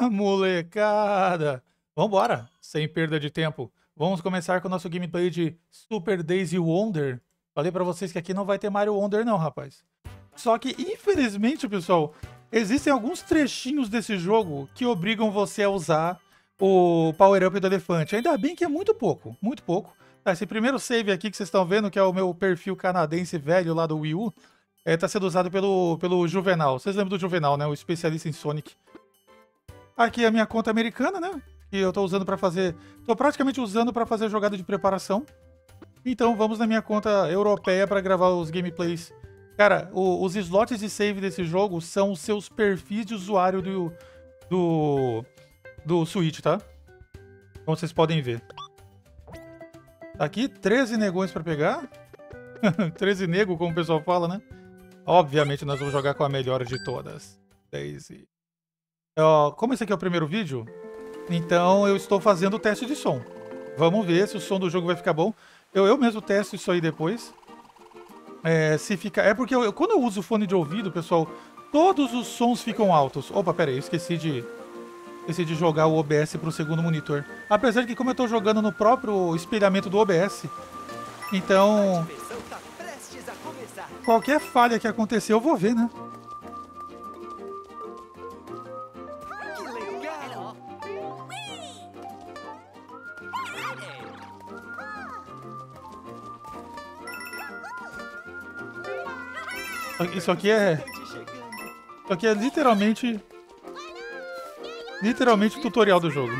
Molecada! Vambora! Sem perda de tempo. Vamos começar com o nosso gameplay de Super Daisy Wonder. Falei pra vocês que aqui não vai ter Mario Wonder não, rapaz. Só que, infelizmente, pessoal, existem alguns trechinhos desse jogo que obrigam você a usar o Power Up do elefante. Ainda bem que é muito pouco, muito pouco. Tá, esse primeiro save aqui que vocês estão vendo, que é o meu perfil canadense velho lá do Wii U, tá sendo usado pelo Juvenal. Vocês lembram do Juvenal, né? O especialista em Sonic. Aqui é a minha conta americana, né? Que eu tô usando pra fazer... Tô praticamente usando pra fazer jogada de preparação. Então vamos na minha conta europeia pra gravar os gameplays. Cara, os slots de save desse jogo são os seus perfis de usuário do Switch, tá? Como vocês podem ver. Aqui, 13 negões pra pegar. 13 nego, como o pessoal fala, né? Obviamente nós vamos jogar com a melhor de todas. Daisy. Como esse aqui é o primeiro vídeo, então eu estou fazendo o teste de som. Vamos ver se o som do jogo vai ficar bom. Eu mesmo testo isso aí depois. Se fica... É porque quando eu uso fone de ouvido, pessoal, todos os sons ficam altos. Opa, pera aí, eu esqueci de jogar o OBS para o segundo monitor. Apesar de que como eu estou jogando no próprio espelhamento do OBS, então... qualquer falha que acontecer eu vou ver, né? Isso aqui é literalmente o tutorial do jogo.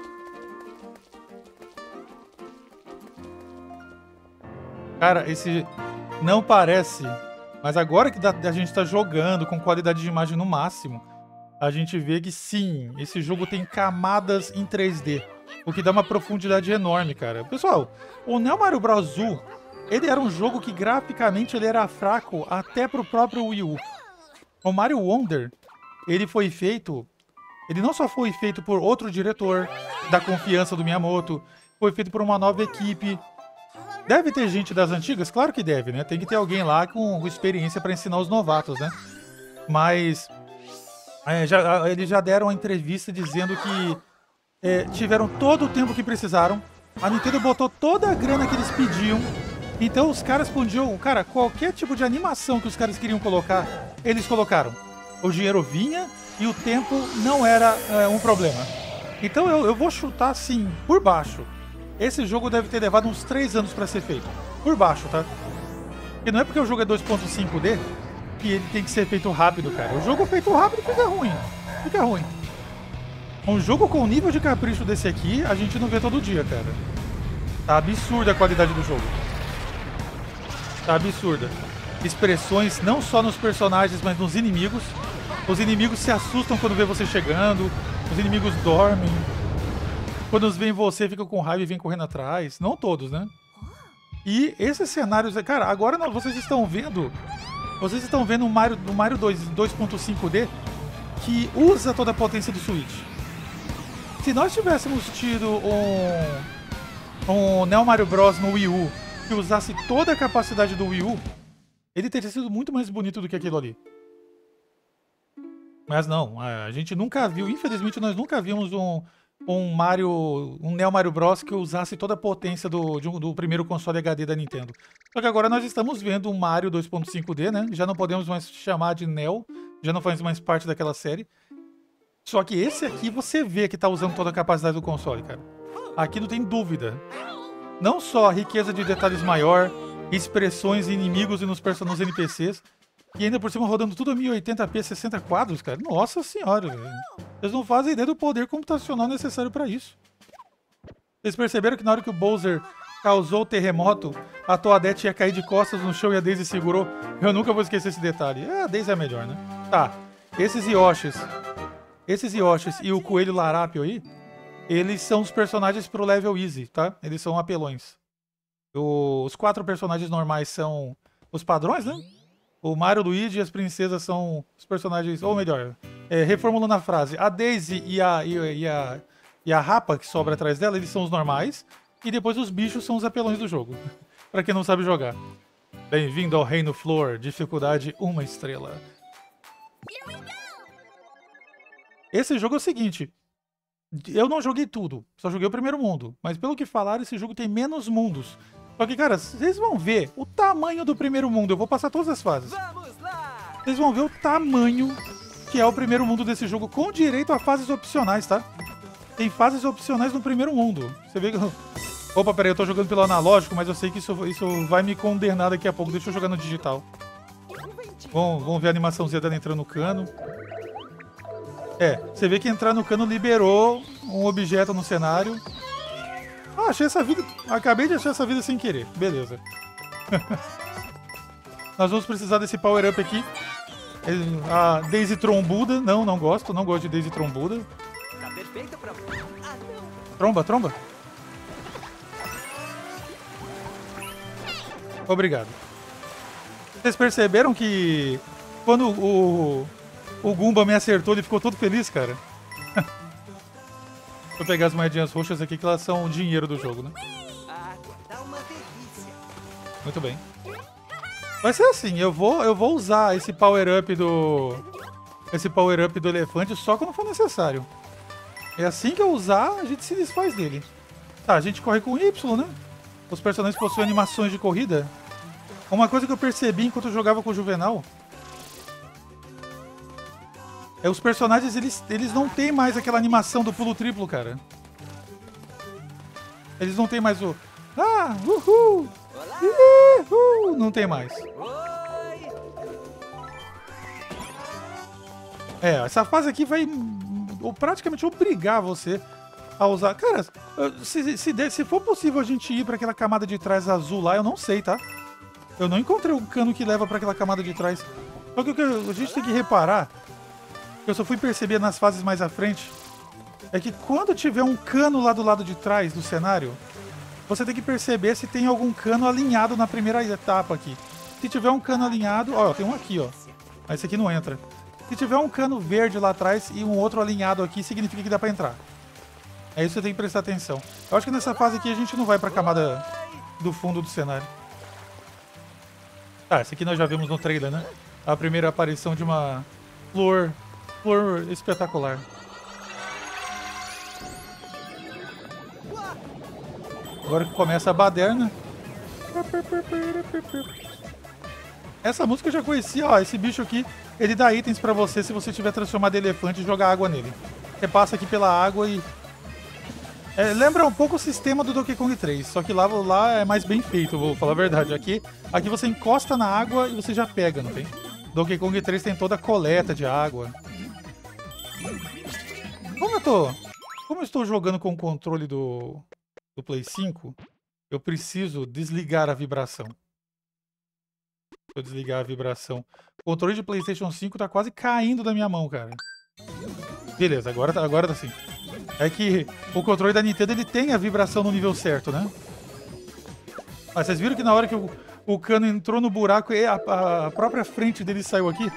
Cara, esse não parece, mas agora que a gente tá jogando com qualidade de imagem no máximo, a gente vê que sim, esse jogo tem camadas em 3D, o que dá uma profundidade enorme, cara. Pessoal, o Neo Mario Bros. U, ele era um jogo que graficamente ele era fraco até pro próprio Wii U. O Mario Wonder, ele foi feito... Ele não só foi feito por outro diretor, da confiança do Miyamoto, foi feito por uma nova equipe. Deve ter gente das antigas? Claro que deve, né? Tem que ter alguém lá com experiência para ensinar os novatos, né? Mas eles já deram uma entrevista dizendo que tiveram todo o tempo que precisaram. A Nintendo botou toda a grana que eles pediam. Então os caras podiam... Cara, qualquer tipo de animação que os caras queriam colocar, eles colocaram. O dinheiro vinha e o tempo não era um problema. Então eu vou chutar assim, por baixo. Esse jogo deve ter levado uns 3 anos pra ser feito. Por baixo, tá? E não é porque o jogo é 2.5D que ele tem que ser feito rápido, cara. O jogo feito rápido fica ruim. Fica ruim. Um jogo com o nível de capricho desse aqui, a gente não vê todo dia, cara. Tá absurda a qualidade do jogo. Tá absurda. Expressões não só nos personagens, mas nos inimigos. Os inimigos se assustam quando vê você chegando. Os inimigos dormem. Quando os veem você, ficam com raiva e vêm correndo atrás. Não todos, né? E esses cenários... Cara, agora vocês estão vendo... Vocês estão vendo um Mario 2.5D que usa toda a potência do Switch. Se nós tivéssemos tido um Neo Mario Bros. No Wii U que usasse toda a capacidade do Wii U, ele teria sido muito mais bonito do que aquilo ali. Mas não, a gente nunca viu, infelizmente nós nunca vimos um Neo Mario Bros. Que usasse toda a potência do primeiro console HD da Nintendo. Só que agora nós estamos vendo um Mario 2.5D, né? Já não podemos mais chamar de Neo, já não faz mais parte daquela série. Só que esse aqui você vê que tá usando toda a capacidade do console, cara. Aqui não tem dúvida. Não só a riqueza de detalhes maior, expressões, inimigos e nos NPCs, e ainda por cima rodando tudo a 1080p, 60 quadros, cara. Nossa senhora, velho. Vocês não fazem ideia do poder computacional necessário pra isso. Vocês perceberam que na hora que o Bowser causou o terremoto, a Toadette ia cair de costas no chão e a Daisy segurou? Eu nunca vou esquecer esse detalhe. A Daisy é a melhor, né? Tá. Esses Yoshis e o Coelho Larápio aí, eles são os personagens pro level easy, tá? Eles são apelões. Os 4 personagens normais são os padrões, né? O Mario, o Luigi e as princesas são os personagens... Ou melhor, reformulando a frase. A Daisy e a Rapa, que sobra atrás dela, eles são os normais. E depois os bichos são os apelões do jogo. Pra quem não sabe jogar. Bem-vindo ao Reino Flor. Dificuldade 1 estrela. Esse jogo é o seguinte, eu não joguei tudo, só joguei o primeiro mundo. Mas pelo que falaram, esse jogo tem menos mundos. Só que, cara, vocês vão ver o tamanho do primeiro mundo. Eu vou passar todas as fases. Vocês vão ver o tamanho que é o primeiro mundo desse jogo, com direito a fases opcionais, tá? Tem fases opcionais no primeiro mundo. Você vê que... Opa, peraí, eu tô jogando pelo analógico, mas eu sei que isso vai me condenar daqui a pouco. Deixa eu jogar no digital. Bom, vamos ver a animaçãozinha dela entrando no cano. É, você vê que entrar no cano liberou um objeto no cenário. Ah, achei essa vida... Acabei de achar essa vida sem querer. Beleza. Nós vamos precisar desse power-up aqui. A Daisy Trombuda. Não gosto. Não gosto de Daisy Trombuda. Tá perfeito pra... Ah, não. Tromba, tromba. Obrigado. Vocês perceberam que quando o Goomba me acertou, ele ficou todo feliz, cara? Deixa eu pegar as moedinhas roxas aqui, que elas são o dinheiro do jogo, né? Água, tá uma delícia. Muito bem. Vai ser assim, eu vou usar esse power-up do... Esse power-up do elefante só quando for necessário. É assim que eu usar, a gente se desfaz dele. Tá, a gente corre com Y, né? Os personagens possuem animações de corrida. Uma coisa que eu percebi enquanto eu jogava com o Juvenal é os personagens, eles não tem mais aquela animação do pulo triplo, cara. Eles não tem mais o... Ah, uhul! Uhul! Não tem mais. Oi! É, essa fase aqui vai praticamente obrigar você a usar... Cara, se for possível a gente ir pra aquela camada de trás azul lá, eu não sei, tá? Eu não encontrei o cano que leva pra aquela camada de trás. Só que o que a gente tem que reparar, que eu só fui perceber nas fases mais à frente, é que quando tiver um cano lá do lado de trás do cenário, você tem que perceber se tem algum cano alinhado na primeira etapa aqui. Se tiver um cano alinhado... Ó, tem um aqui, ó. Mas esse aqui não entra. Se tiver um cano verde lá atrás e um outro alinhado aqui, significa que dá pra entrar. É isso que você tem que prestar atenção. Eu acho que nessa fase aqui a gente não vai pra camada do fundo do cenário. Ah, esse aqui nós já vimos no trailer, né? A primeira aparição de uma flor espetacular. Agora que começa a baderna. Essa música eu já conhecia, ó. Esse bicho aqui, ele dá itens pra você se você tiver transformado em elefante e jogar água nele. Você passa aqui pela água e... lembra um pouco o sistema do Donkey Kong 3, só que lá é mais bem feito, vou falar a verdade. Aqui você encosta na água e você já pega, não tem? Donkey Kong 3 tem toda a coleta de água. Como eu estou jogando com o controle do Play 5, eu preciso desligar a vibração. Deixa eu desligar a vibração. O controle de PlayStation 5 tá quase caindo da minha mão, cara. Beleza, agora tá sim. É que o controle da Nintendo, ele tem a vibração no nível certo, né? Mas vocês viram que na hora que o cano entrou no buraco, a própria frente dele saiu aqui?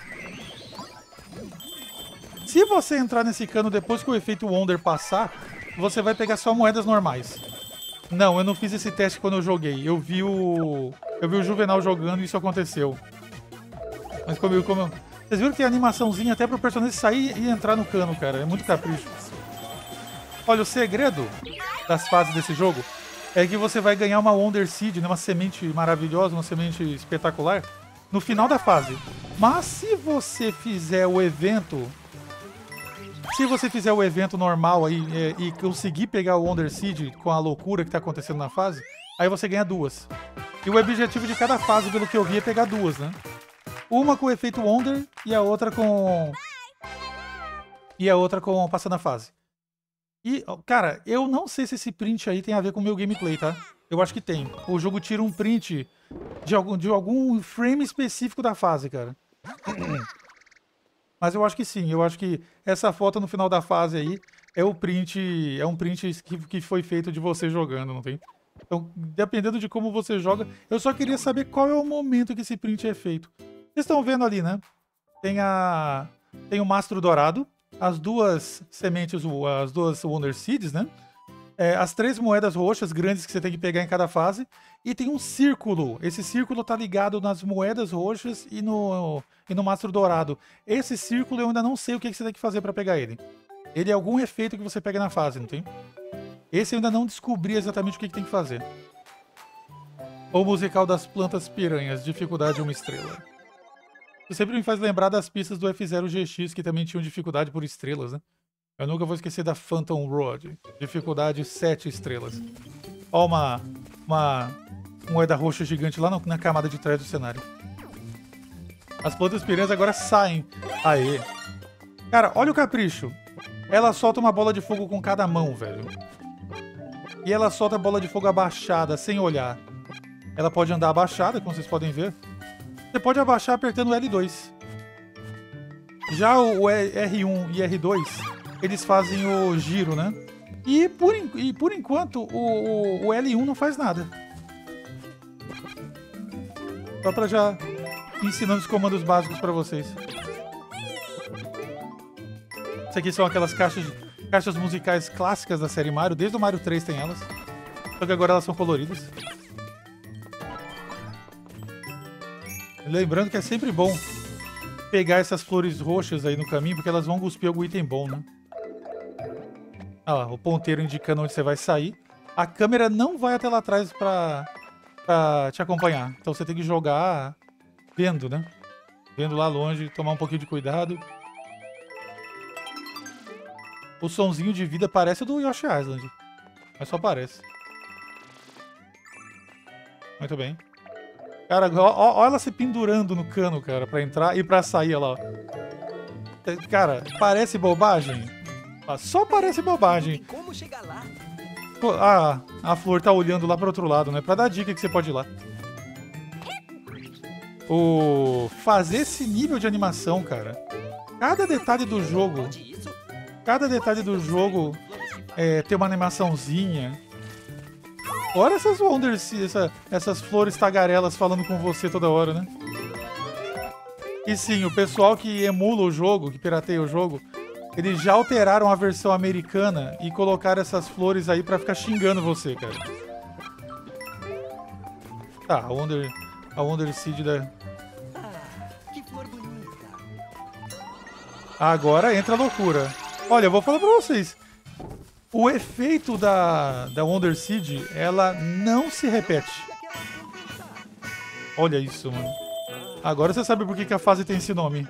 Se você entrar nesse cano depois que o efeito Wonder passar, você vai pegar só moedas normais. Não, eu não fiz esse teste quando eu joguei. Eu vi o Juvenal jogando e isso aconteceu. Mas vocês viram que tem animaçãozinha até pro personagem sair e entrar no cano, cara. É muito capricho. Olha, o segredo das fases desse jogo é que você vai ganhar uma Wonder Seed, né, uma semente maravilhosa, uma semente espetacular, no final da fase. Mas se você fizer o evento... Se você fizer o evento normal aí e conseguir pegar o Wonder Seed com a loucura que tá acontecendo na fase, aí você ganha duas. E o objetivo de cada fase, pelo que eu vi, é pegar duas, né? Uma com o efeito Wonder e a outra com... passando a fase. E, cara, eu não sei se esse print aí tem a ver com o meu gameplay, tá? Eu acho que tem. O jogo tira um print de algum frame específico da fase, cara. Mas eu acho que sim. Eu acho que essa foto no final da fase aí é um print que foi feito de você jogando, não tem? Então, dependendo de como você joga, eu só queria saber qual é o momento que esse print é feito. Vocês estão vendo ali, né? Tem o mastro dourado, as duas sementes, as duas Wonder Seeds, né? as 3 moedas roxas grandes que você tem que pegar em cada fase. E tem um círculo. Esse círculo tá ligado nas moedas roxas e no mastro dourado. Esse círculo eu ainda não sei o que você tem que fazer pra pegar ele. Ele é algum efeito que você pega na fase, não tem? Esse eu ainda não descobri exatamente o que tem que fazer. O musical das plantas piranhas, dificuldade 1 estrela. Isso sempre me faz lembrar das pistas do F0 GX, que também tinham dificuldade por estrelas, né? Eu nunca vou esquecer da Phantom Road, dificuldade 7 estrelas. Ó uma moeda roxa gigante lá na camada de trás do cenário. As plantas piranhas agora saem. Aê. Cara, olha o capricho. Ela solta uma bola de fogo com cada mão, velho. E ela solta a bola de fogo abaixada, sem olhar. Ela pode andar abaixada, como vocês podem ver. Você pode abaixar apertando o L2. Já o R1 e R2, eles fazem o giro, né? E por enquanto, o L1 não faz nada. Só pra já ensinando os comandos básicos pra vocês. Isso aqui são aquelas caixas musicais clássicas da série Mario. Desde o Mario 3 tem elas. Só que agora elas são coloridas. Lembrando que é sempre bom pegar essas flores roxas aí no caminho, porque elas vão cuspir algum item bom, né? Ah lá, o ponteiro indicando onde você vai sair. A câmera não vai até lá atrás pra te acompanhar. Então você tem que jogar vendo, né? Vendo lá longe, tomar um pouquinho de cuidado. O sonzinho de vida parece o do Yoshi Island. Mas só parece. Muito bem. Cara, ó ela se pendurando no cano, cara, pra entrar e pra sair, olha lá, ó. Cara, parece bobagem? Só parece bobagem. Como chegar lá? Pô, a flor tá olhando lá pro outro lado, né? Pra dar dica que você pode ir lá. Fazer esse nível de animação, cara. Cada detalhe do jogo... Cada detalhe do jogo tem uma animaçãozinha. Olha essas Wonders, essas flores tagarelas falando com você toda hora, né? E sim, o pessoal que emula o jogo, que pirateia o jogo, eles já alteraram a versão americana e colocaram essas flores aí pra ficar xingando você, cara. Tá, a Wonder Seed da... Que flor bonita. Agora entra a loucura. Olha, eu vou falar pra vocês. O efeito da Wonder Seed, ela não se repete. Olha isso, mano. Agora você sabe por que a fase tem esse nome.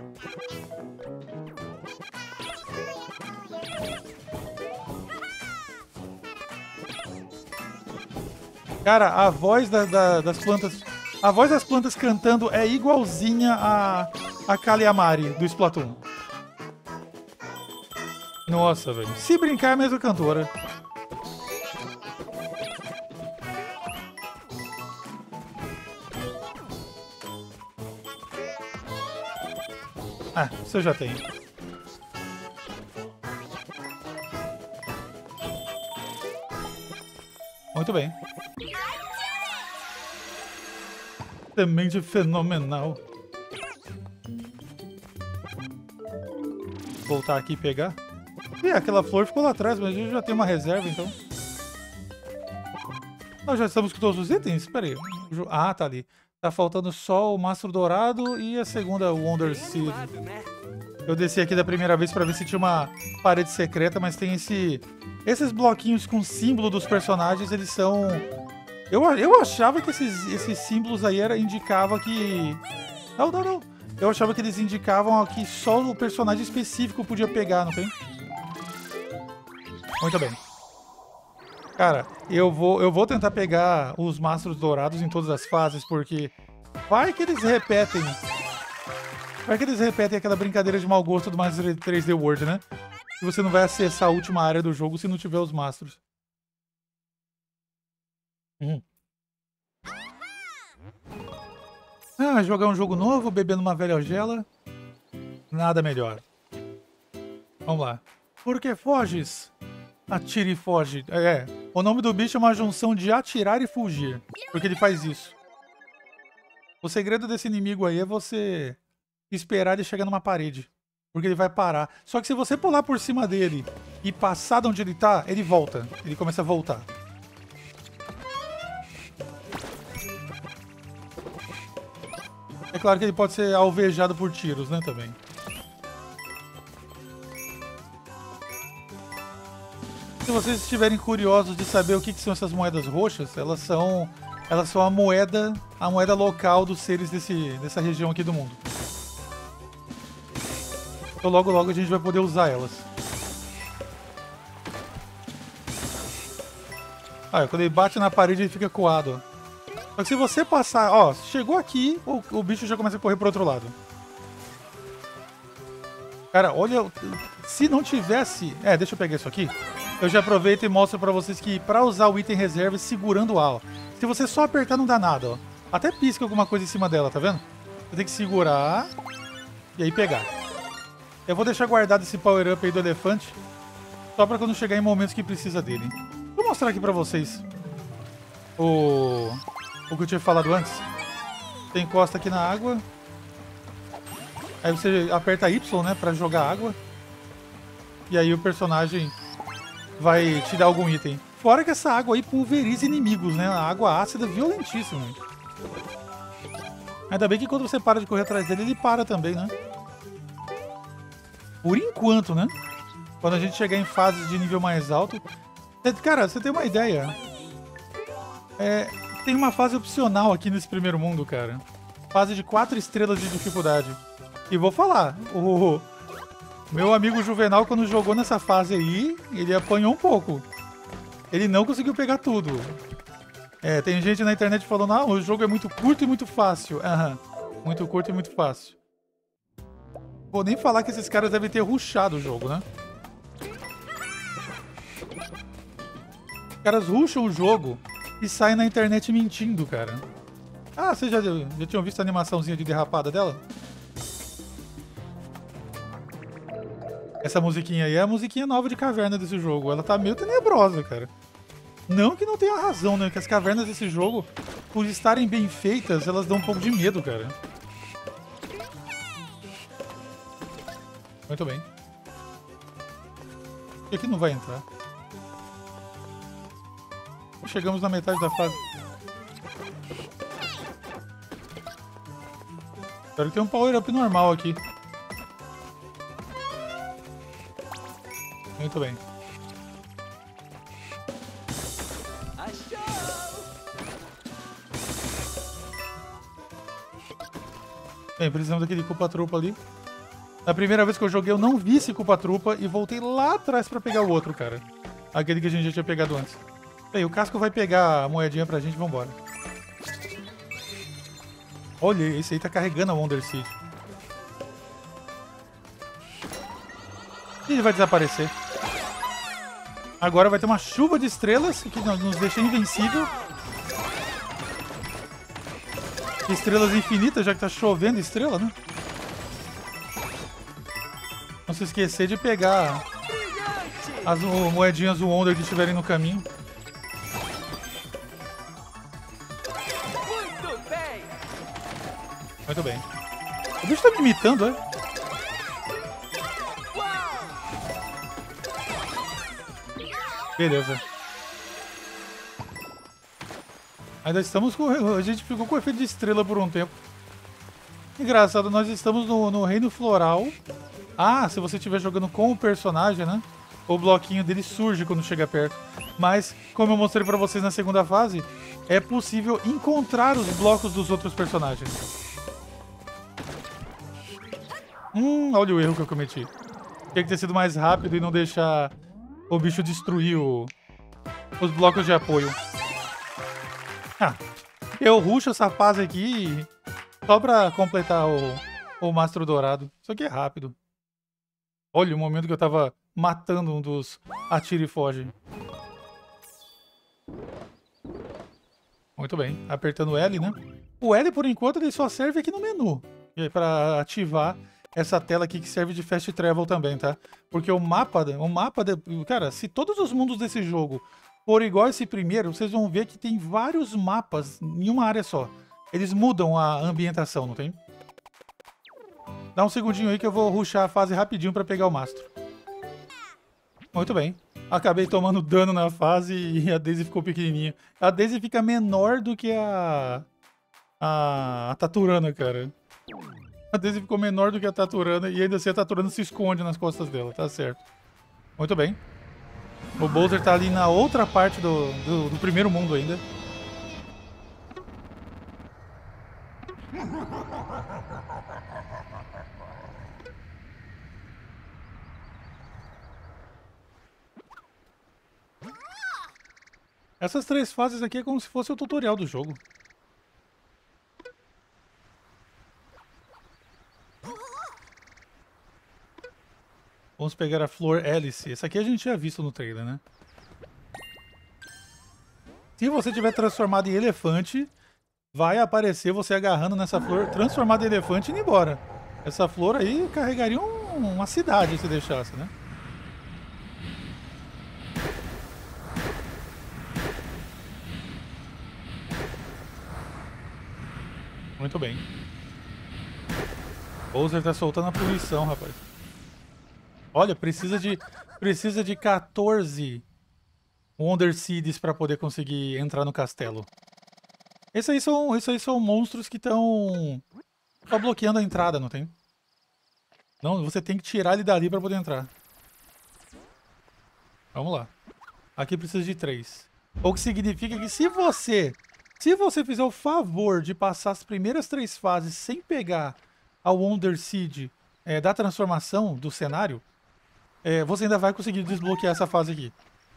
Cara, a voz das plantas... A voz das plantas cantando é igualzinha a Kalia-Mari do Splatoon. Nossa, velho. Se brincar, é a mesma cantora. Ah, você já tem. Muito bem. Semente fenomenal. Voltar aqui e pegar. Aquela flor ficou lá atrás, mas a gente já tem uma reserva, então. Nós já estamos com todos os itens? Espera aí. Ah, tá ali. Tá faltando só o Mastro Dourado e a segunda Wonder Seed. Eu desci aqui da primeira vez pra ver se tinha uma parede secreta, mas tem esses bloquinhos com símbolo dos personagens, eles são... Eu achava que esses símbolos aí indicava que... Não. Eu achava que eles indicavam que só o personagem específico podia pegar, não tem? Muito bem. Cara, eu vou tentar pegar os Mastros Dourados em todas as fases, porque vai que eles repetem. Vai que eles repetem aquela brincadeira de mau gosto do Master 3D World, né? Que você não vai acessar a última área do jogo se não tiver os Mastros. Jogar um jogo novo, bebendo uma velha algela. Nada melhor. Vamos lá. Por que foges? Atire e foge. O nome do bicho é uma junção de atirar e fugir. Porque ele faz isso. O segredo desse inimigo aí é você esperar ele chegar numa parede. Porque ele vai parar. Só que se você pular por cima dele e passar de onde ele tá, ele volta. Ele começa a voltar. É claro que ele pode ser alvejado por tiros, né, também. Se vocês estiverem curiosos de saber o que são essas moedas roxas, elas são a moeda local dos seres dessa região aqui do mundo. Então logo logo a gente vai poder usar elas. Ah, quando ele bate na parede ele fica coado, ó. Só que se você passar, ó, chegou aqui, o bicho já começa a correr pro outro lado. Cara, olha, se não tivesse... deixa eu pegar isso aqui. Eu já aproveito e mostro pra vocês que pra usar o item reserva segurando o A, ó. Se você só apertar não dá nada, ó. Até pisca alguma coisa em cima dela, tá vendo? Você tem que segurar e aí pegar. Eu vou deixar guardado esse power-up aí do elefante só pra quando chegar em momentos que precisa dele. Vou mostrar aqui pra vocês o que eu tinha falado antes. Você encosta aqui na água. Aí você aperta Y, né, pra jogar água. E aí o personagem vai te dar algum item. Fora que essa água aí pulveriza inimigos, né? A água ácida violentíssima. Ainda bem que quando você para de correr atrás dele, ele para também, né? Por enquanto, né? Quando a gente chegar em fases de nível mais alto... Cara, você tem uma ideia. Tem uma fase opcional aqui nesse primeiro mundo, cara. Fase de 4 estrelas de dificuldade. E vou falar, o meu amigo Juvenal, quando jogou nessa fase aí, ele apanhou um pouco. Ele não conseguiu pegar tudo. Tem gente na internet falando, o jogo é muito curto e muito fácil. Muito curto e muito fácil. Vou nem falar que esses caras devem ter rushado o jogo, né? Os caras rusham o jogo e saem na internet mentindo, cara. Ah, vocês já tinham visto a animaçãozinha de derrapada dela? Essa musiquinha aí é a musiquinha nova de caverna desse jogo. Ela tá meio tenebrosa, cara. Não que não tenha razão, né? Que as cavernas desse jogo, por estarem bem feitas, elas dão um pouco de medo, cara. Muito bem. E aqui não vai entrar. Chegamos na metade da fase. Espero que tenha um power-up normal aqui. Muito bem. Bem, precisamos daquele culpa-trupa ali. Na primeira vez que eu joguei, eu não vi esse culpa-trupa e voltei lá atrás pra pegar o outro, cara. Aquele que a gente já tinha pegado antes. Bem, o Casco vai pegar a moedinha pra gente e vambora. Olha, esse aí tá carregando a Wonder Seed. E ele vai desaparecer. Agora vai ter uma chuva de estrelas que nos deixa invencível. Estrelas infinitas, já que tá chovendo estrela, né? Não se esquecer de pegar as moedinhas do Wonder que estiverem no caminho. Muito bem. O bicho tá me imitando, é? Beleza. Ainda estamos com... A gente ficou com o efeito de estrela por um tempo. Engraçado, nós estamos no Reino Floral. Ah, se você estiver jogando com o personagem, né? O bloquinho dele surge quando chega perto. Mas, como eu mostrei pra vocês na segunda fase, é possível encontrar os blocos dos outros personagens. Olha o erro que eu cometi. Tinha que ter sido mais rápido e não deixar o bicho destruir os blocos de apoio. Eu rusho essa fase aqui só pra completar o Mastro Dourado. Isso aqui é rápido. Olha o momento que eu tava matando um dos atira e foge. Muito bem, apertando L, né? O L, por enquanto, ele só serve aqui no menu. E aí, pra ativar essa tela aqui que serve de Fast Travel também, tá? Porque o mapa... Cara, se todos os mundos desse jogo for igual esse primeiro, vocês vão ver que tem vários mapas em uma área só. Eles mudam a ambientação, não tem? Dá um segundinho aí que eu vou rushar a fase rapidinho pra pegar o mastro. Muito bem. Acabei tomando dano na fase e a Daisy ficou pequenininha. A Daisy fica menor do que a Taturana, cara. A Daisy ficou menor do que a Taturana e ainda assim a Taturana se esconde nas costas dela, tá certo. Muito bem. O Bowser tá ali na outra parte do primeiro mundo ainda. Essas 3 fases aqui é como se fosse o tutorial do jogo. Vamos pegar a Flor Hélice. Essa aqui a gente já visto no trailer, né? Se você tiver transformado em elefante, vai aparecer você agarrando nessa flor, transformado em elefante e indo embora. Essa flor aí carregaria uma cidade se deixasse, né? Muito bem. Bowser tá soltando a punição, rapaz. Olha, precisa de 14 Wonder Seeds para poder conseguir entrar no castelo. Esses aí são monstros que estão bloqueando a entrada, não tem? Não, você tem que tirar ele dali para poder entrar. Vamos lá. Aqui precisa de 3. O que significa que se você fizer o favor de passar as primeiras 3 fases sem pegar a Wonder Seed da transformação do cenário, você ainda vai conseguir desbloquear essa fase aqui.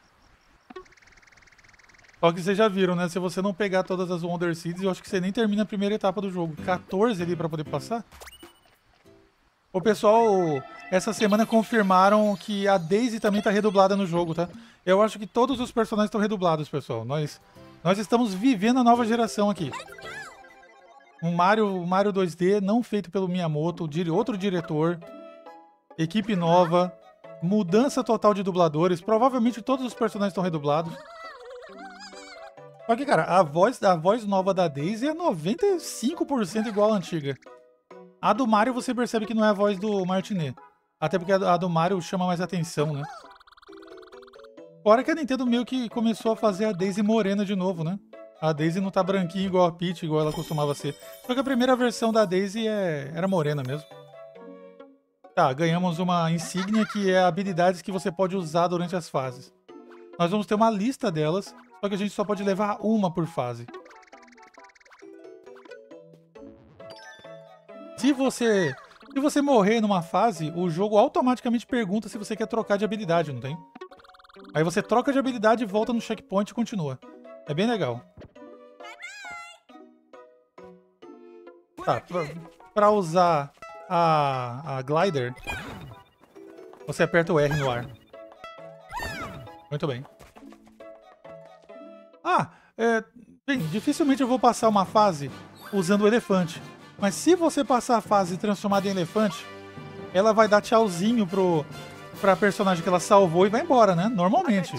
Só que vocês já viram, né? Se você não pegar todas as Wonder Seeds, eu acho que você nem termina a primeira etapa do jogo. 14 ali pra poder passar. O pessoal, essa semana confirmaram que a Daisy também tá redublada no jogo, tá? Eu acho que todos os personagens estão redublados, pessoal. Nós estamos vivendo a nova geração aqui. Um Mario 2D não feito pelo Miyamoto, outro diretor, equipe nova, mudança total de dubladores. Provavelmente todos os personagens estão redublados. Só que, cara, a voz nova da Daisy é 95% igual à antiga. A do Mario você percebe que não é a voz do Martinet. Até porque a do Mario chama mais atenção, né? Fora que a Nintendo meio que começou a fazer a Daisy morena de novo, né? A Daisy não tá branquinha igual a Peach, igual ela costumava ser. Só que a primeira versão da Daisy era morena mesmo. Tá, ganhamos uma insígnia que é habilidades que você pode usar durante as fases. Nós vamos ter uma lista delas, só que a gente só pode levar uma por fase. Se você morrer numa fase, o jogo automaticamente pergunta se você quer trocar de habilidade, não tem? Aí você troca de habilidade, volta no checkpoint e continua. É bem legal. Tá, pra usar a glider, você aperta o R no ar. Muito bem. Bem, dificilmente eu vou passar uma fase usando o elefante. Mas se você passar a fase transformada em elefante, ela vai dar tchauzinho pra personagem que ela salvou e vai embora, né? Normalmente.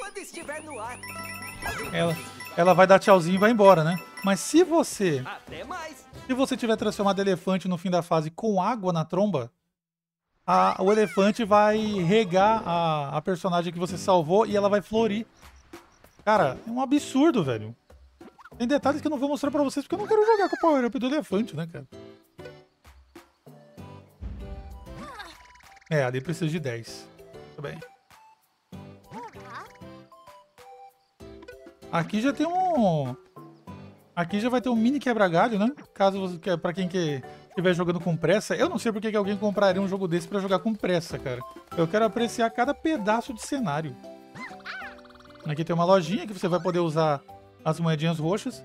Ela vai dar tchauzinho e vai embora, né? Mas se você tiver transformado em elefante no fim da fase com água na tromba, o elefante vai regar a personagem que você salvou e ela vai florir. Cara, é um absurdo, velho. Tem detalhes que eu não vou mostrar pra vocês porque eu não quero jogar com o power-up do elefante, né, cara? Ali precisa de 10. Tudo bem. Aqui já tem Aqui já vai ter um mini quebra-galho, né? Caso pra quem estiver jogando com pressa. Eu não sei porque que alguém compraria um jogo desse pra jogar com pressa, cara. Eu quero apreciar cada pedaço de cenário. Aqui tem uma lojinha que você vai poder usar as moedinhas roxas.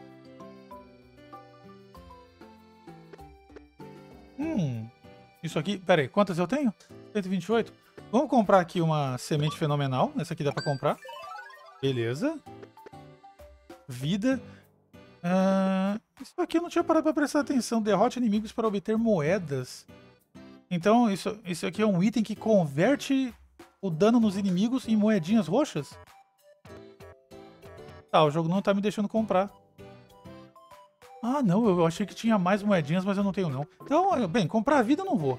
Isso aqui... Pera aí, quantas eu tenho? 128. Vamos comprar aqui uma semente fenomenal. Essa aqui dá pra comprar. Beleza. Vida. Isso aqui eu não tinha parado pra prestar atenção. Derrote inimigos para obter moedas. Então, isso aqui é um item que converte o dano nos inimigos em moedinhas roxas? Tá, o jogo não tá me deixando comprar. Ah, não, eu achei que tinha mais moedinhas, mas eu não tenho não. Então, bem, comprar vida eu não vou.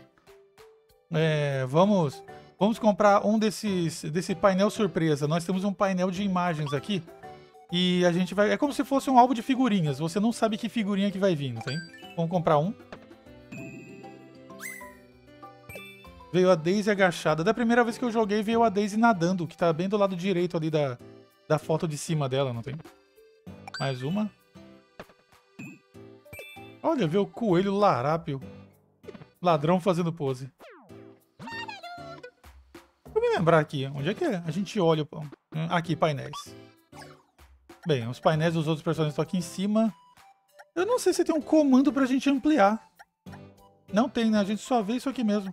Vamos comprar um desse painel surpresa. Nós temos um painel de imagens aqui. E a gente vai... É como se fosse um álbum de figurinhas. Você não sabe que figurinha que vai vir, não tem? Vamos comprar um. Veio a Daisy agachada. Da primeira vez que eu joguei, veio a Daisy nadando, que tá bem do lado direito ali da foto de cima dela, não tem? Mais uma. Olha, veio o coelho larápio. Ladrão fazendo pose. Vou me lembrar aqui. Onde é que é? A gente olha... Aqui, painéis. Bem, os painéis dos outros personagens estão aqui em cima. Eu não sei se tem um comando pra gente ampliar. Não tem, né? A gente só vê isso aqui mesmo.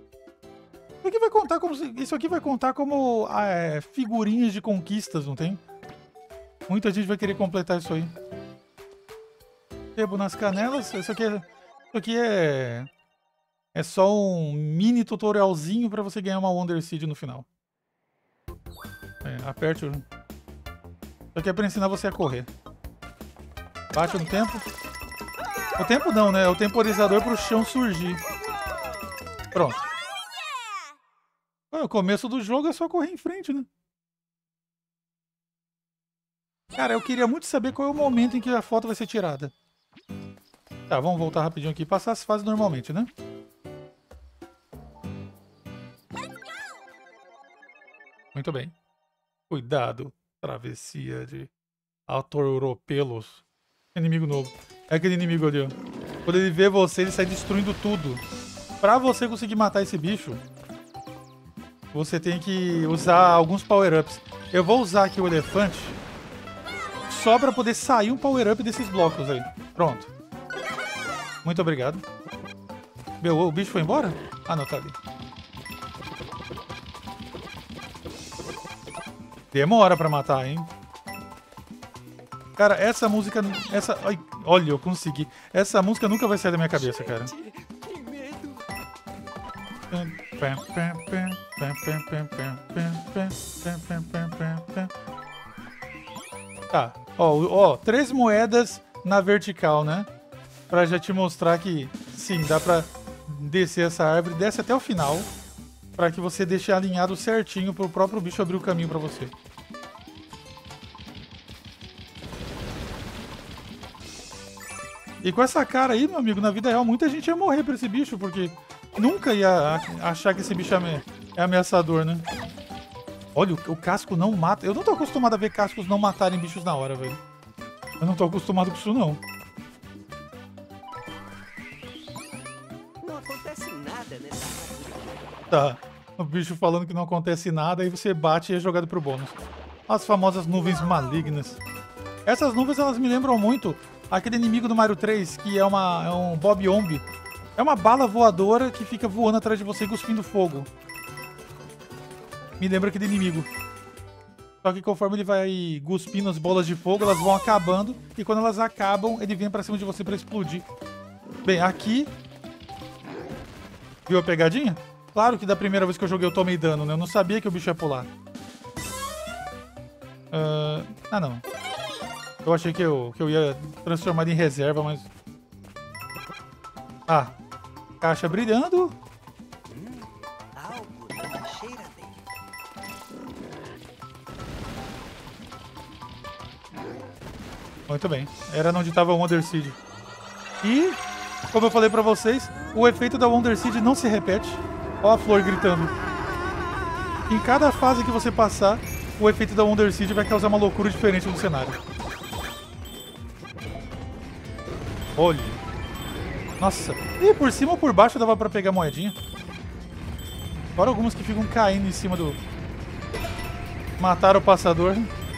Isso aqui vai contar como figurinhas de conquistas, não tem? Muita gente vai querer completar isso aí. Rebo nas canelas. Isso aqui é só um mini tutorialzinho pra você ganhar uma Wonder Seed no final. Aperte o... Isso aqui é pra ensinar você a correr. Bate no tempo. O tempo não, né? É o temporizador pro chão surgir. Pronto. O começo do jogo é só correr em frente, né? Cara, eu queria muito saber qual é o momento em que a foto vai ser tirada. Tá, vamos voltar rapidinho aqui e passar as fases normalmente, né? Muito bem. Cuidado. Travessia de Autoropelos. Inimigo novo. É aquele inimigo ali, ó. Quando ele vê você, ele sai destruindo tudo. Pra você conseguir matar esse bicho, você tem que usar alguns power-ups. Eu vou usar aqui o elefante só pra poder sair um power-up desses blocos aí. Pronto. Muito obrigado. Meu, o bicho foi embora? Ah, não, tá ali. Demora pra matar, hein? Cara, essa música... Ai, olha, eu consegui. Essa música nunca vai sair da minha cabeça, cara. Que medo. Tá, ó, 3 moedas na vertical, né? Pra já te mostrar que, sim, dá pra descer essa árvore. Desce até o final. Pra que você deixe alinhado certinho pro próprio bicho abrir o caminho pra você. E com essa cara aí, meu amigo, na vida real, muita gente ia morrer pra esse bicho, porque nunca ia achar que esse bicho é ameaçador, né? Olha, o casco não mata. Eu não tô acostumado a ver cascos não matarem bichos na hora, velho. Eu não tô acostumado com isso, não. Não acontece nada nessa árvore. Tá. O bicho falando que não acontece nada, aí você bate e é jogado pro bônus. As famosas nuvens malignas. Essas nuvens, elas me lembram muito aquele inimigo do Mario 3, que é um Bob-Omb. É uma bala voadora que fica voando atrás de você e cuspindo fogo. Me lembra aquele inimigo. Só que conforme ele vai cuspindo as bolas de fogo, elas vão acabando. E quando elas acabam, ele vem pra cima de você pra explodir. Bem, aqui... Viu a pegadinha? Claro que da primeira vez que eu joguei eu tomei dano, né? Eu não sabia que o bicho ia pular. Ah, não. Eu achei que eu ia transformar em reserva, mas... Ah, caixa brilhando. Algo da cheira dele. Muito bem. Era onde estava o Wonder Seed. E, como eu falei pra vocês, o efeito da Wonder Seed não se repete. Ó a flor gritando. Em cada fase que você passar, o efeito da Wonder Seed vai causar uma loucura diferente no cenário. Olha. Nossa. E por cima ou por baixo dava pra pegar moedinha. Fora algumas que ficam caindo em cima do... Mataram o passador.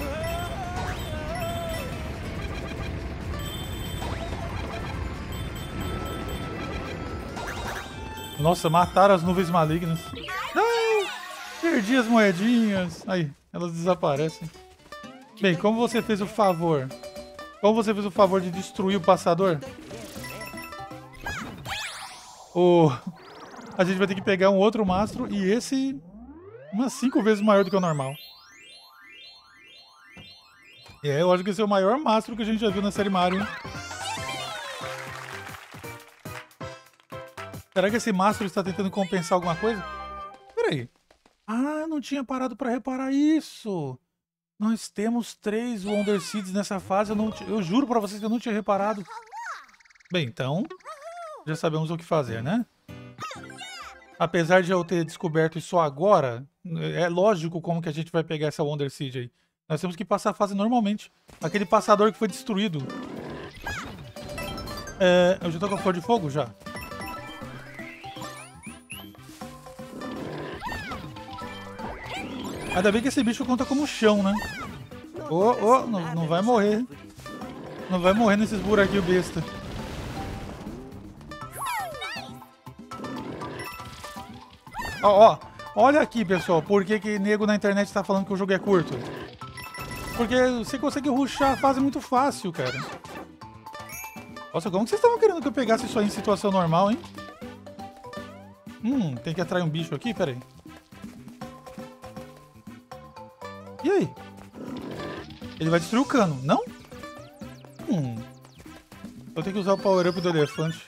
Nossa, mataram as nuvens malignas. Não! Perdi as moedinhas. Aí, elas desaparecem. Bem, como você fez o favor? Como você fez o favor de destruir o passador? A gente vai ter que pegar um outro mastro e esse... umas 5 vezes maior do que o normal. Eu acho que esse é o maior mastro que a gente já viu na série Mario, hein? Será que esse mastro está tentando compensar alguma coisa? Peraí. Ah, eu não tinha parado pra reparar isso. Nós temos 3 Wonder Seeds nessa fase. Eu juro pra vocês que eu não tinha reparado. Bem, então... já sabemos o que fazer, né? Apesar de eu ter descoberto isso agora, é lógico como que a gente vai pegar essa Wonder Seed aí. Nós temos que passar a fase normalmente. Aquele passador que foi destruído. Eu já tô com a flor de fogo, já. Ainda bem que esse bicho conta como chão, né? Não vai morrer. Não vai morrer nesses buraquinhos besta. Olha aqui, pessoal. Por que nego na internet tá falando que o jogo é curto? Porque você consegue rushar a fase muito fácil, cara. Nossa, como que vocês estavam querendo que eu pegasse isso aí em situação normal, hein? Tem que atrair um bicho aqui? Pera aí. E aí? Ele vai destruir o cano, não? Eu tenho que usar o power-up do elefante.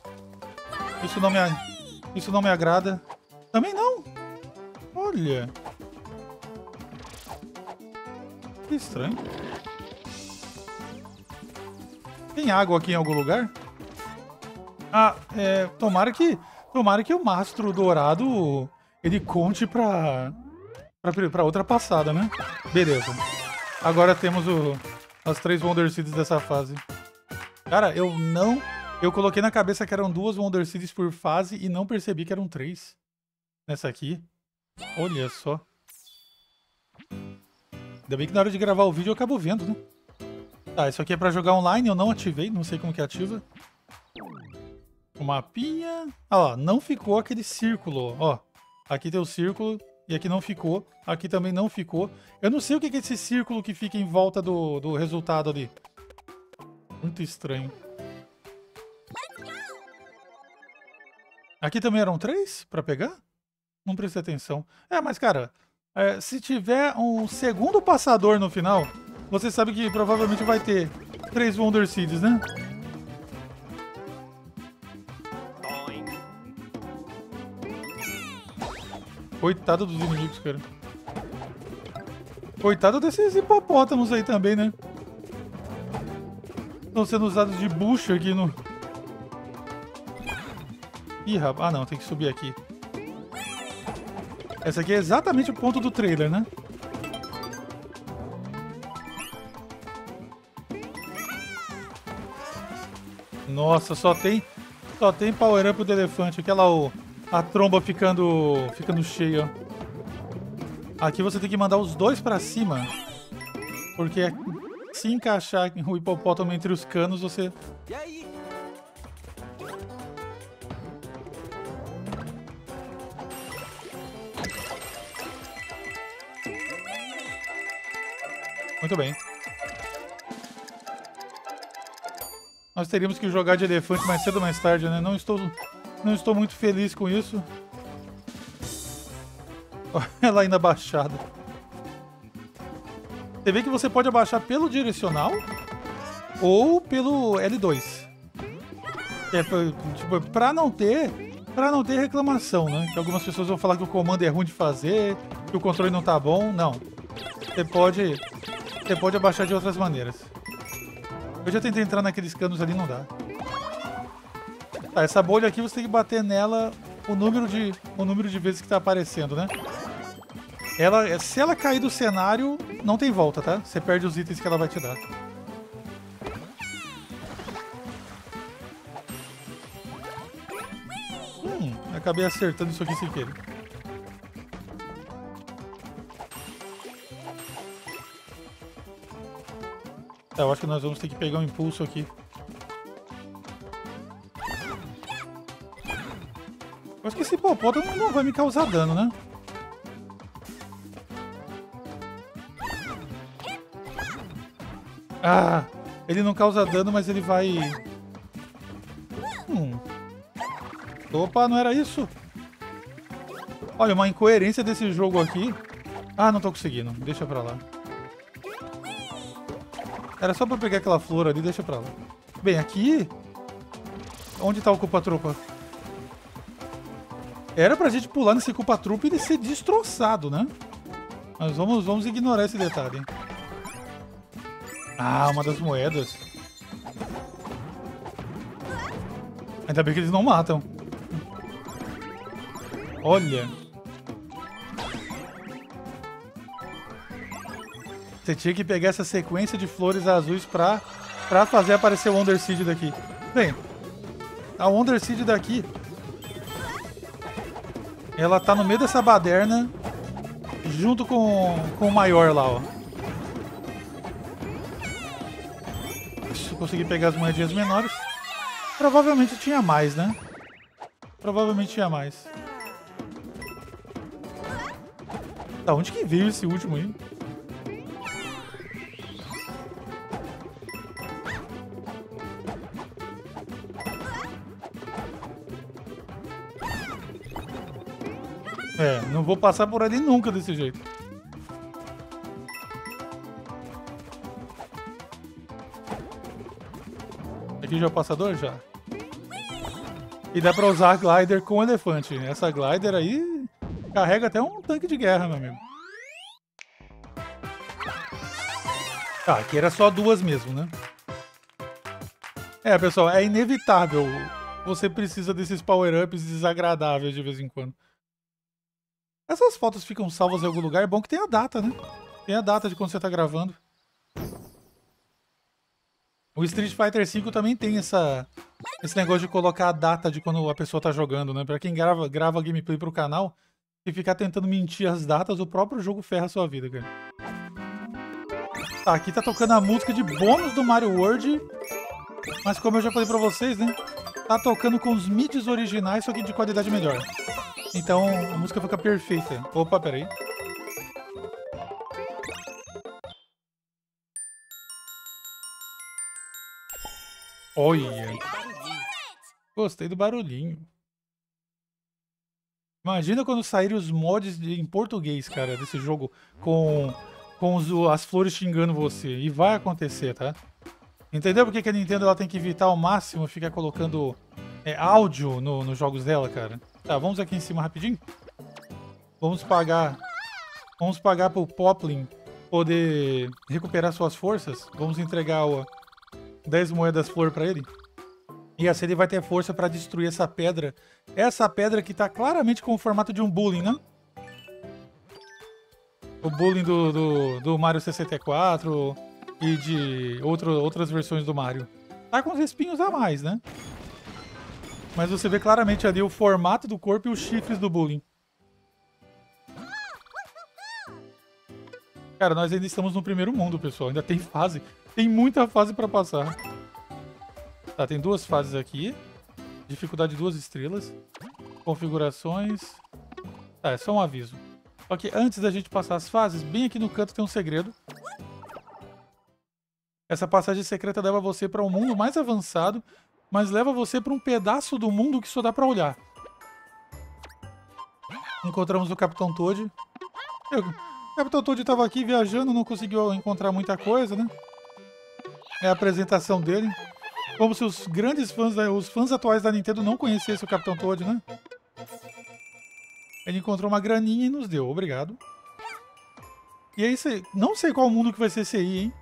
Isso não me agrada. Também não. Olha. Que estranho. Tem água aqui em algum lugar? Tomara que o mastro dourado ele conte pra outra passada, né? Beleza. Agora temos as 3 Wonder Seeds dessa fase. Cara, eu coloquei na cabeça que eram 2 Wonder Seeds por fase e não percebi que eram 3 nessa aqui. Olha só. Ainda bem que na hora de gravar o vídeo eu acabo vendo, né? Tá, isso aqui é pra jogar online, eu não ativei, não sei como que ativa. O mapinha... ó, não ficou aquele círculo, ó. Aqui tem o círculo e aqui não ficou. Aqui também não ficou. Eu não sei o que é esse círculo que fica em volta do resultado ali. Muito estranho. Aqui também eram 3 pra pegar? Não prestei atenção. Mas cara, se tiver um segundo passador no final, você sabe que provavelmente vai ter 3 Wonder Seeds, né? Coitado dos inimigos, cara. Coitado desses hipopótamos aí também, né? Estão sendo usados de bucha aqui no... Ih, rapaz. Ah, não. Tem que subir aqui. Essa aqui é exatamente o ponto do trailer, né? Nossa, só tem power-up do elefante. Aquela a tromba ficando cheia, ó. Aqui você tem que mandar os 2 pra cima. Porque se encaixar o hipopótamo entre os canos, você... E aí? Muito bem. Nós teríamos que jogar de elefante mais cedo ou mais tarde, né? Não estou muito feliz com isso. Ela ainda abaixada. Você vê que você pode abaixar pelo direcional ou pelo L2. Pra não ter reclamação, né? Que algumas pessoas vão falar que o comando é ruim de fazer, que o controle não tá bom. Não. Você pode abaixar de outras maneiras. Eu já tentei entrar naqueles canos ali, não dá. Tá, essa bolha aqui você tem que bater nela o número de vezes que tá aparecendo, né? Se ela cair do cenário, não tem volta, tá? Você perde os itens que ela vai te dar. Acabei acertando isso aqui sem querer. Tá, eu acho que nós vamos ter que pegar um impulso aqui. Eu acho que esse hipopótamo não vai me causar dano, né? Ah, ele não causa dano, mas ele vai... Opa, não era isso? Olha, uma incoerência desse jogo aqui. Ah, não tô conseguindo. Deixa pra lá. Era só pra pegar aquela flor ali, deixa pra lá. Bem, aqui... Onde tá o culpa-tropa? Era pra gente pular nesse culpa-trupa e ele ser destroçado, né? Mas vamos ignorar esse detalhe. Ah, uma das moedas. Ainda bem que eles não matam. Olha. Você tinha que pegar essa sequência de flores azuis pra fazer aparecer o Wonder Seed daqui. Bem, a Wonder Seed daqui... Ela tá no meio dessa baderna, junto com o maior lá, ó. Se eu conseguir pegar as moedinhas menores... Provavelmente tinha mais, né? Provavelmente tinha mais. Da onde que veio esse último aí? É, não vou passar por ali nunca desse jeito. Aqui já é o passador? Já. E dá pra usar a glider com o elefante. Essa glider aí carrega até um tanque de guerra, meu amigo. Tá, aqui era só duas mesmo, né? É, pessoal, é inevitável. Você precisa desses power-ups desagradáveis de vez em quando. Essas fotos ficam salvas em algum lugar. É bom que tem a data, né? Tem a data de quando você tá gravando. O Street Fighter V também tem esse negócio de colocar a data de quando a pessoa tá jogando, né? Pra quem grava gameplay pro canal e ficar tentando mentir as datas, o próprio jogo ferra a sua vida, cara. Tá, aqui tá tocando a música de bônus do Mario World. Mas como eu já falei pra vocês, né? Tá tocando com os MIDIs originais, só que de qualidade melhor. Então a música fica perfeita. Opa, peraí. Olha. Gostei do barulhinho. Imagina quando saírem os mods em português, cara, desse jogo, com as flores xingando você. E vai acontecer, tá? Entendeu por que a Nintendo ela tem que evitar ao máximo ficar colocando áudio nos jogos dela, cara? Tá, vamos aqui em cima rapidinho. Vamos pagar pro Poplin poder recuperar suas forças. Vamos entregar 10 moedas flor pra ele. E assim ele vai ter força pra destruir essa pedra. Essa pedra que tá claramente com o formato de um Bully, né? O Bully do Mario 64 e de outras versões do Mario. Tá com os espinhos a mais, né? Mas você vê claramente ali o formato do corpo e os chifres do Bully. Cara, nós ainda estamos no primeiro mundo, pessoal. Ainda tem fase. Tem muita fase pra passar. Tá, tem duas fases aqui. Dificuldade 2 estrelas. Configurações. Tá, é só um aviso. Ok, antes da gente passar as fases, bem aqui no canto tem um segredo. Essa passagem secreta leva você para um mundo mais avançado, mas leva você para um pedaço do mundo que só dá pra olhar. Encontramos o Capitão Toad. O Capitão Toad estava aqui viajando, não conseguiu encontrar muita coisa, né? É a apresentação dele. Como se os grandes fãs, os fãs atuais da Nintendo não conhecessem o Capitão Toad, né? Ele encontrou uma graninha e nos deu. Obrigado. E aí, não sei qual mundo que vai ser esse aí, hein?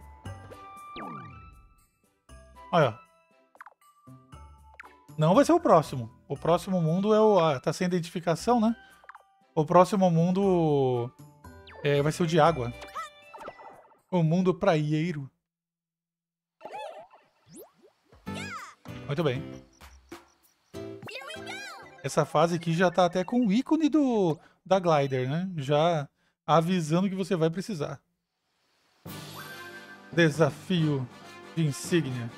Olha. Não vai ser o próximo. O próximo mundo é o... tá sem identificação, né? O próximo mundo vai ser o de água. O mundo praieiro. Muito bem. Essa fase aqui já tá até com o ícone da glider, né? Já avisando que você vai precisar. Desafio de insígnia.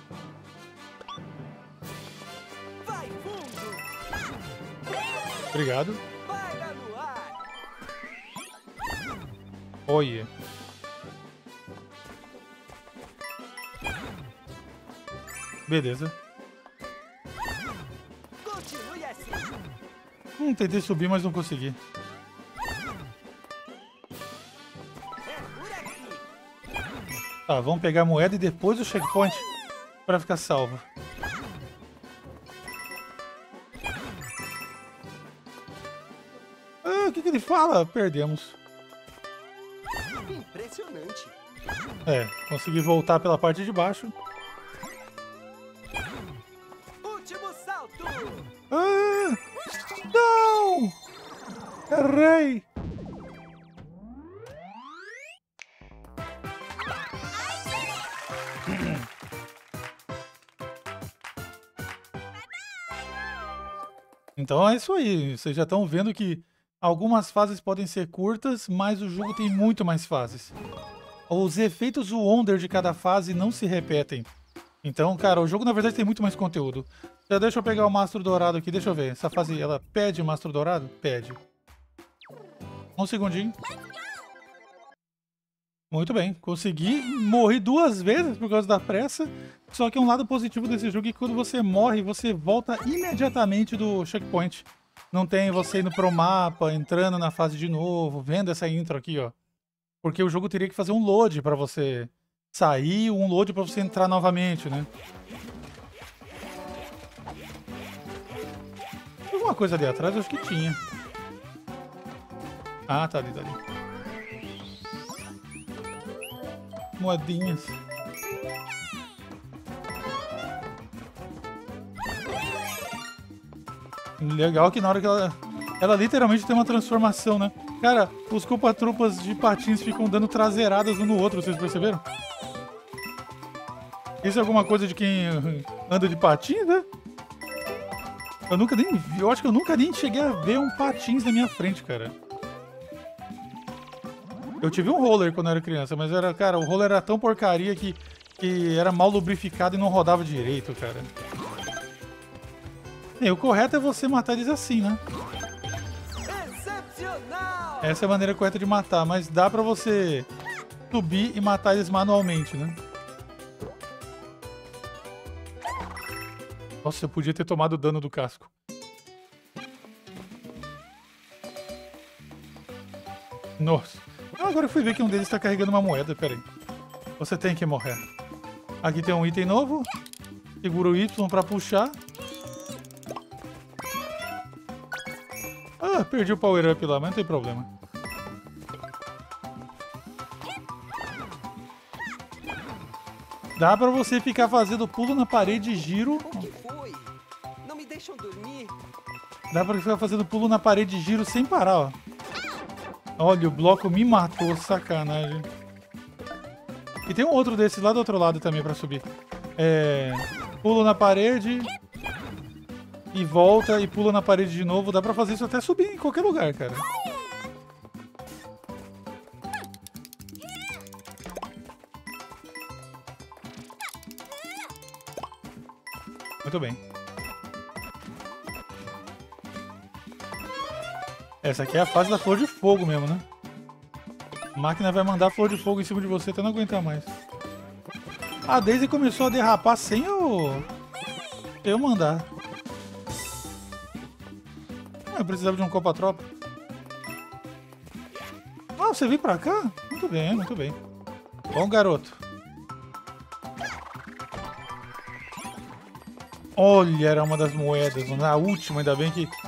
Vai fundo! Obrigado. Para no ar! Olha. Beleza. Continue assim! Tentei subir, mas não consegui. É por aqui! Tá, vamos pegar a moeda e depois o checkpoint pra ficar salvo. o que ele fala? Perdemos. Impressionante. É, consegui voltar pela parte de baixo. Último salto. Ah, não! Errei! Então é isso aí. Vocês já estão vendo que algumas fases podem ser curtas, mas o jogo tem muito mais fases. Os efeitos Wonder de cada fase não se repetem. Então, cara, o jogo na verdade tem muito mais conteúdo. Já deixa eu pegar o Mastro Dourado aqui, deixa eu ver. Essa fase, ela pede o Mastro Dourado? Pede. Um segundinho. Muito bem, consegui. Morri 2 vezes por causa da pressa. Só que um lado positivo desse jogo é que quando você morre, você volta imediatamente do checkpoint. Não tem você indo pro mapa, entrando na fase de novo, vendo essa intro aqui, ó. Porque o jogo teria que fazer um load pra você sair, um load pra você entrar novamente, né? Tem alguma coisa ali atrás? Eu acho que tinha. Ah, tá ali, tá ali. Moedinhas. Legal que na hora que ela literalmente tem uma transformação, né? Cara, os culpa-trupas de patins ficam dando traseiradas um no outro, vocês perceberam? Isso é alguma coisa de quem anda de patins, né? Eu nunca nem vi, eu acho que eu nunca nem cheguei a ver um patins na minha frente, cara. Eu tive um roller quando eu era criança, mas era, cara, o roller era tão porcaria que era mal lubrificado e não rodava direito, cara. E o correto é você matar eles assim, né? Excepcional. Essa é a maneira correta de matar, mas dá pra você subir e matar eles manualmente, né? Nossa, eu podia ter tomado dano do casco. Nossa. Agora eu fui ver que um deles está carregando uma moeda, peraí. Você tem que morrer. Aqui tem um item novo. Segura o Y pra puxar. Ah, perdi o power up lá, mas não tem problema. Dá pra você ficar fazendo pulo na parede e giro. O que foi? Não me deixam dormir. Dá pra ficar fazendo pulo na parede e giro sem parar, ó. Olha, o bloco me matou, sacanagem. E tem um outro desse lá do outro lado também pra subir. Pulo na parede e volta e pula na parede de novo. Dá pra fazer isso até subir em qualquer lugar, cara. Muito bem. Essa aqui é a fase da flor de fogo mesmo, né? A máquina vai mandar flor de fogo em cima de você até não aguentar mais. A Daisy começou a derrapar sem eu mandar. Eu precisava de um copa-tropa. Ah, você veio pra cá? Muito bem, muito bem. Bom, garoto. Olha, era uma das moedas. Na última, ainda bem que...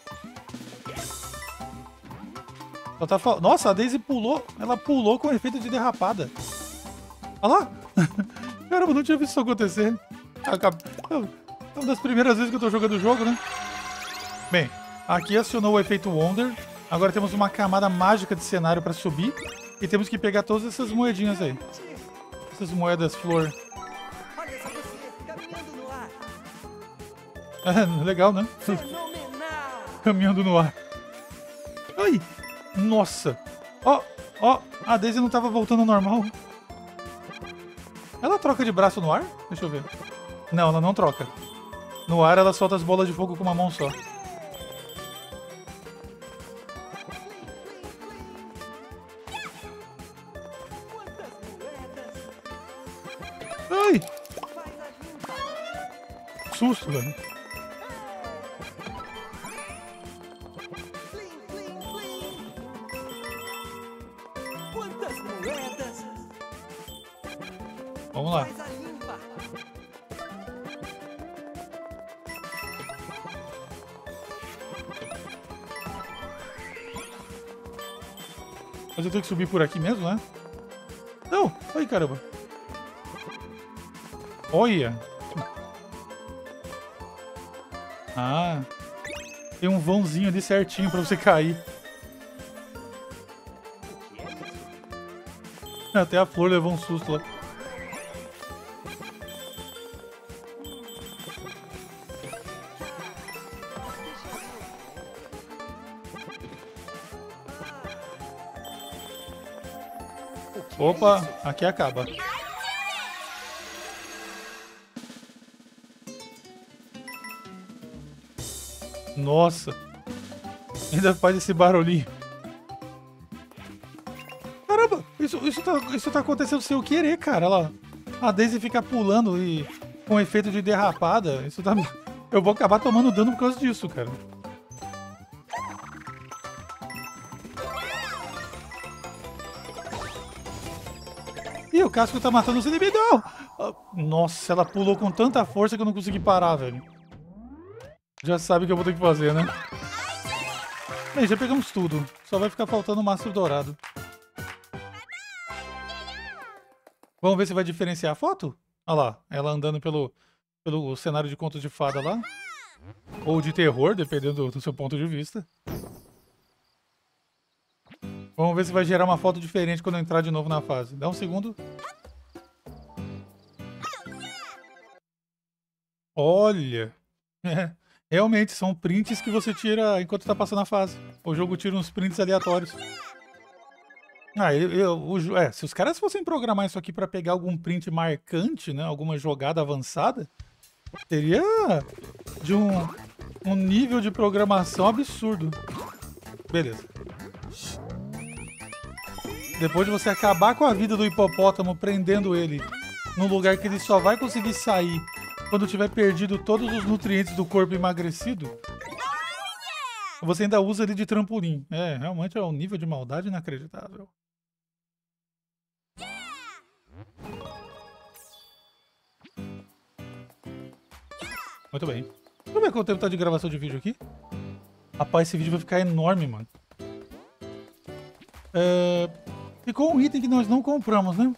Nossa, a Daisy pulou. Ela pulou com efeito de derrapada. Olha lá. Caramba, não tinha visto isso acontecer. É uma das primeiras vezes que eu tô jogando o jogo, né? Bem, aqui acionou o efeito Wonder. Agora temos uma camada mágica de cenário pra subir. E temos que pegar todas essas moedinhas aí. Essas moedas flor. Olha só você, caminhando no ar. Legal, né? Fenomenal. Caminhando no ar. Ai! Nossa! Ó, a Daisy não tava voltando ao normal. Ela troca de braço no ar? Deixa eu ver. Não, ela não troca. No ar ela solta as bolas de fogo com uma mão só. Quantas moedas. Ai! Faz a limpa. Susto, velho. Plim, plim, plim. Quantas moedas. Vamos lá. Faz a limpa. Mas eu tenho que subir por aqui mesmo, né? Não! Ai, caramba. Olha! Ah! Tem um vãozinho ali certinho pra você cair. Até a flor levou um susto lá. Opa, aqui acaba. Nossa. Ainda faz esse barulhinho. Caramba, isso tá acontecendo sem eu querer, cara. Olha lá. A Daisy fica pulando e com efeito de derrapada. Isso tá... Eu vou acabar tomando dano por causa disso, cara. Ih, o Casco tá matando os inimigos. Nossa, ela pulou com tanta força que eu não consegui parar, velho. Já sabe o que eu vou ter que fazer, né? Bem, já pegamos tudo. Só vai ficar faltando o Mastro Dourado. Vamos ver se vai diferenciar a foto? Olha lá, ela andando pelo cenário de contos de fada lá. Ou de terror, dependendo do seu ponto de vista. Vamos ver se vai gerar uma foto diferente quando eu entrar de novo na fase. Dá um segundo. Olha! Realmente, são prints que você tira enquanto está passando a fase. O jogo tira uns prints aleatórios. Se os caras fossem programar isso aqui para pegar algum print marcante, né, alguma jogada avançada, teria de um nível de programação absurdo. Beleza. Depois de você acabar com a vida do hipopótamo prendendo ele num lugar que ele só vai conseguir sair quando tiver perdido todos os nutrientes do corpo emagrecido, você ainda usa ele de trampolim. É, realmente é um nível de maldade inacreditável. Muito bem. Deixa eu ver quanto tempo tá de gravação de vídeo aqui. Rapaz, esse vídeo vai ficar enorme, mano. Ficou um item que nós não compramos, né?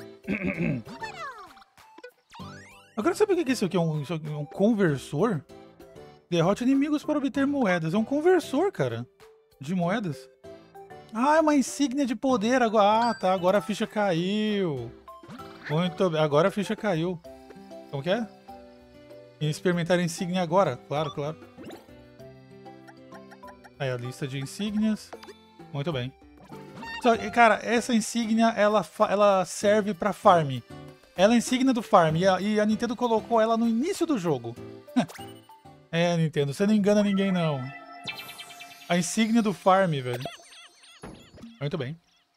Eu quero saber o que é isso aqui. Isso aqui é um conversor? Derrote inimigos para obter moedas. É um conversor, cara. De moedas. Ah, é uma insígnia de poder. Agora, ah, tá. Agora a ficha caiu. Muito bem. Agora a ficha caiu. Como que é? Experimentar a insígnia agora. Claro, claro. Aí a lista de insígnias. Muito bem. Só que, cara, essa insígnia, ela serve pra farm. Ela é a insígnia do farm. E a Nintendo colocou ela no início do jogo. É, Nintendo, você não engana ninguém, não. A insígnia do farm, velho. Muito bem.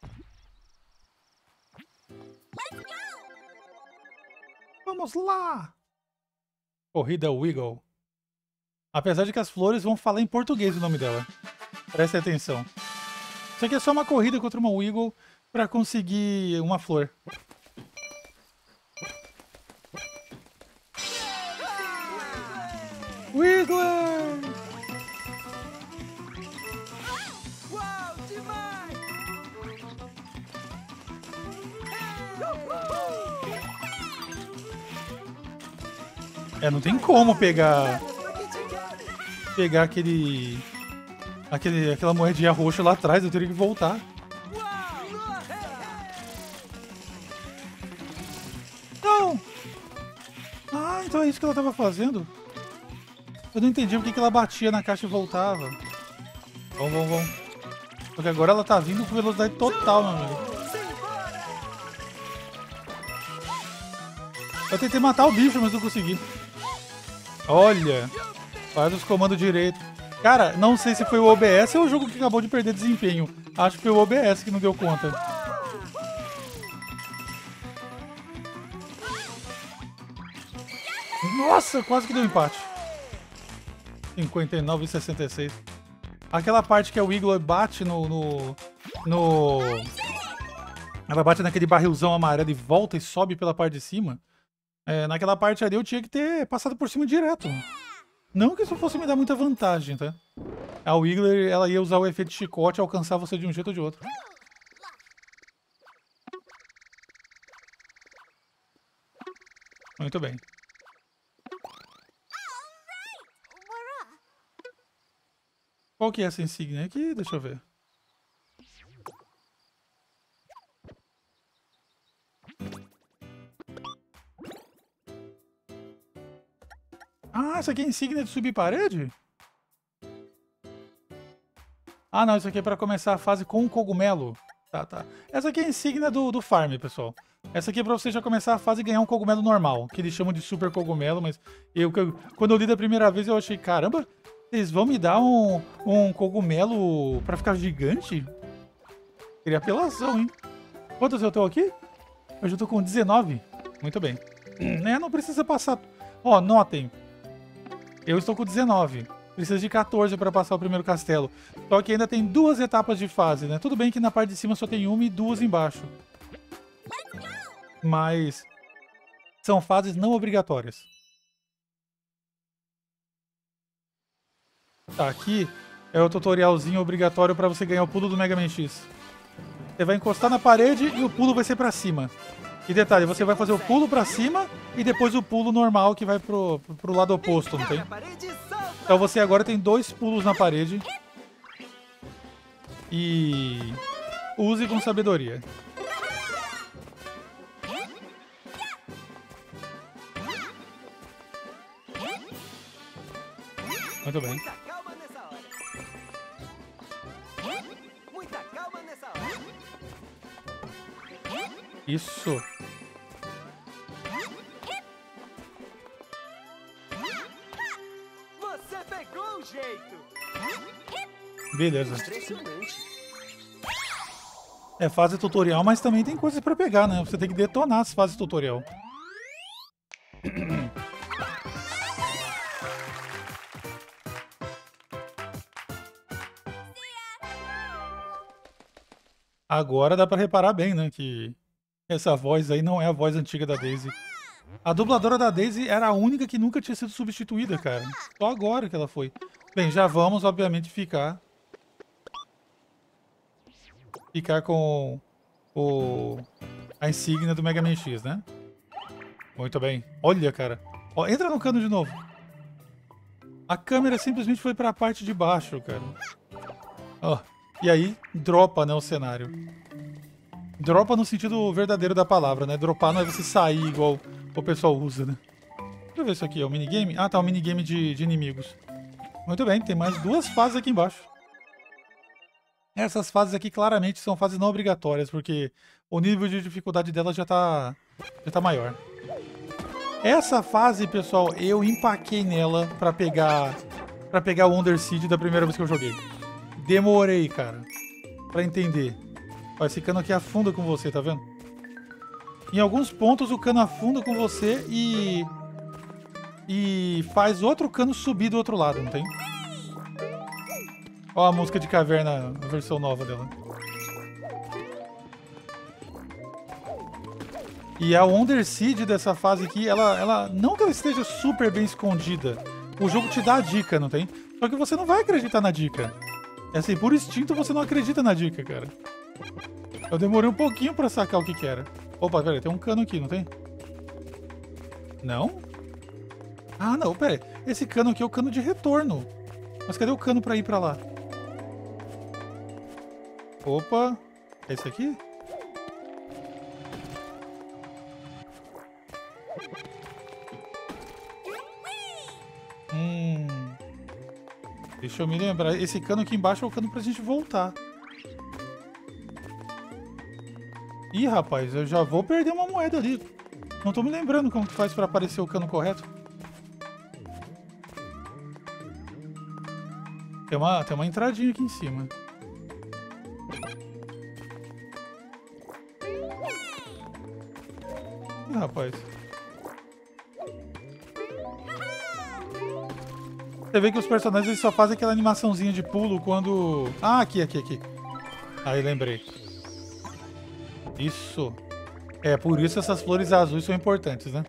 Vamos lá! Corrida Wiggle. Apesar de que as flores vão falar em português o nome dela. Preste atenção. Isso aqui é só uma corrida contra uma Wiggle pra conseguir uma flor. Wiggler! Uau, demais! É, não tem como pegar aquela moedinha roxa lá atrás, eu teria que voltar. Não! Ah, então é isso que ela tava fazendo? Eu não entendi porque que ela batia na caixa e voltava. Vamos. Porque agora ela tá vindo com velocidade total, meu amigo. Eu tentei matar o bicho, mas não consegui. Olha, faz os comandos direito. Cara, não sei se foi o OBS ou o jogo que acabou de perder desempenho. Acho que foi o OBS que não deu conta. Nossa, quase que deu empate. 59 e 66. Aquela parte que a Wiggler bate ela bate naquele barrilzão amarelo e volta e sobe pela parte de cima. É, naquela parte ali eu tinha que ter passado por cima direto. Não que isso fosse me dar muita vantagem, tá? A Wiggler, ela ia usar o efeito chicote e alcançar você de um jeito ou de outro. Muito bem. Qual que é essa insígnia aqui? Deixa eu ver. Ah, essa aqui é insígnia de subir parede? Ah, não, isso aqui é pra começar a fase com o cogumelo. Tá, tá. Essa aqui é a insígnia do farm, pessoal. Essa aqui é pra você já começar a fase e ganhar um cogumelo normal, que eles chamam de super cogumelo, mas quando eu li da primeira vez eu achei, caramba, eles vão me dar um cogumelo pra ficar gigante? Seria apelação, hein? Quantos eu tô aqui? Eu já tô com 19. Muito bem. Não precisa passar... Ó, notem. Eu estou com 19. Precisa de 14 para passar o primeiro castelo. Só que ainda tem 2 etapas de fase, né? Tudo bem que na parte de cima só tem 1 e 2 embaixo. Mas são fases não obrigatórias. Tá, aqui é o tutorialzinho obrigatório para você ganhar o pulo do Mega Man X. Você vai encostar na parede e o pulo vai ser para cima. E detalhe, você vai fazer o pulo para cima e depois o pulo normal que vai pro lado oposto, não tem? Então você agora tem 2 pulos na parede. E use com sabedoria. Muito bem. Muita calma nessa hora. Muita calma nessa hora. Isso. Você pegou o jeito. Beleza. Impressionante. É fase tutorial, mas também tem coisas pra pegar, né? Você tem que detonar as fases tutorial. Agora dá pra reparar bem, né? Que essa voz aí não é a voz antiga da Daisy. A dubladora da Daisy era a única que nunca tinha sido substituída, cara. Só agora que ela foi. Bem, já vamos, obviamente, ficar com a insígnia do Mega Man X, né? Muito bem. Olha, cara. Ó, entra no cano de novo. A câmera simplesmente foi pra parte de baixo, cara. Ó, e aí, dropa, né, o cenário. Dropa no sentido verdadeiro da palavra, né? Dropar não é você sair igual o pessoal usa, né? Deixa eu ver isso aqui, é o minigame? Ah, tá, o minigame de inimigos. Muito bem, tem mais 2 fases aqui embaixo. Essas fases aqui claramente são fases não obrigatórias, porque o nível de dificuldade delas já tá maior. Essa fase, pessoal, eu empaquei nela pra pegar o Underseed da primeira vez que eu joguei. Demorei, cara, pra entender. Ó, esse cano aqui afunda com você, tá vendo? Em alguns pontos o cano afunda com você e faz outro cano subir do outro lado, não tem? Ó a música de caverna, a versão nova dela. E a Underseed dessa fase aqui, ela não que ela esteja super bem escondida. O jogo te dá a dica, não tem? Só que você não vai acreditar na dica. É assim, por instinto você não acredita na dica, cara. Eu demorei um pouquinho pra sacar o que era. Opa, peraí, tem um cano aqui, não tem? Não? Ah, não, peraí. Esse cano aqui é o cano de retorno. Mas cadê o cano pra ir pra lá? Opa, é esse aqui? Deixa eu me lembrar. Esse cano aqui embaixo é o cano pra gente voltar. Ih, rapaz, eu já vou perder uma moeda ali. Não tô me lembrando como que faz pra aparecer o cano correto. Tem uma entradinha aqui em cima. Ih, rapaz. Você vê que os personagens eles só fazem aquela animaçãozinha de pulo quando... Ah, aqui. Aí, lembrei. Isso. É, por isso essas flores azuis são importantes, né?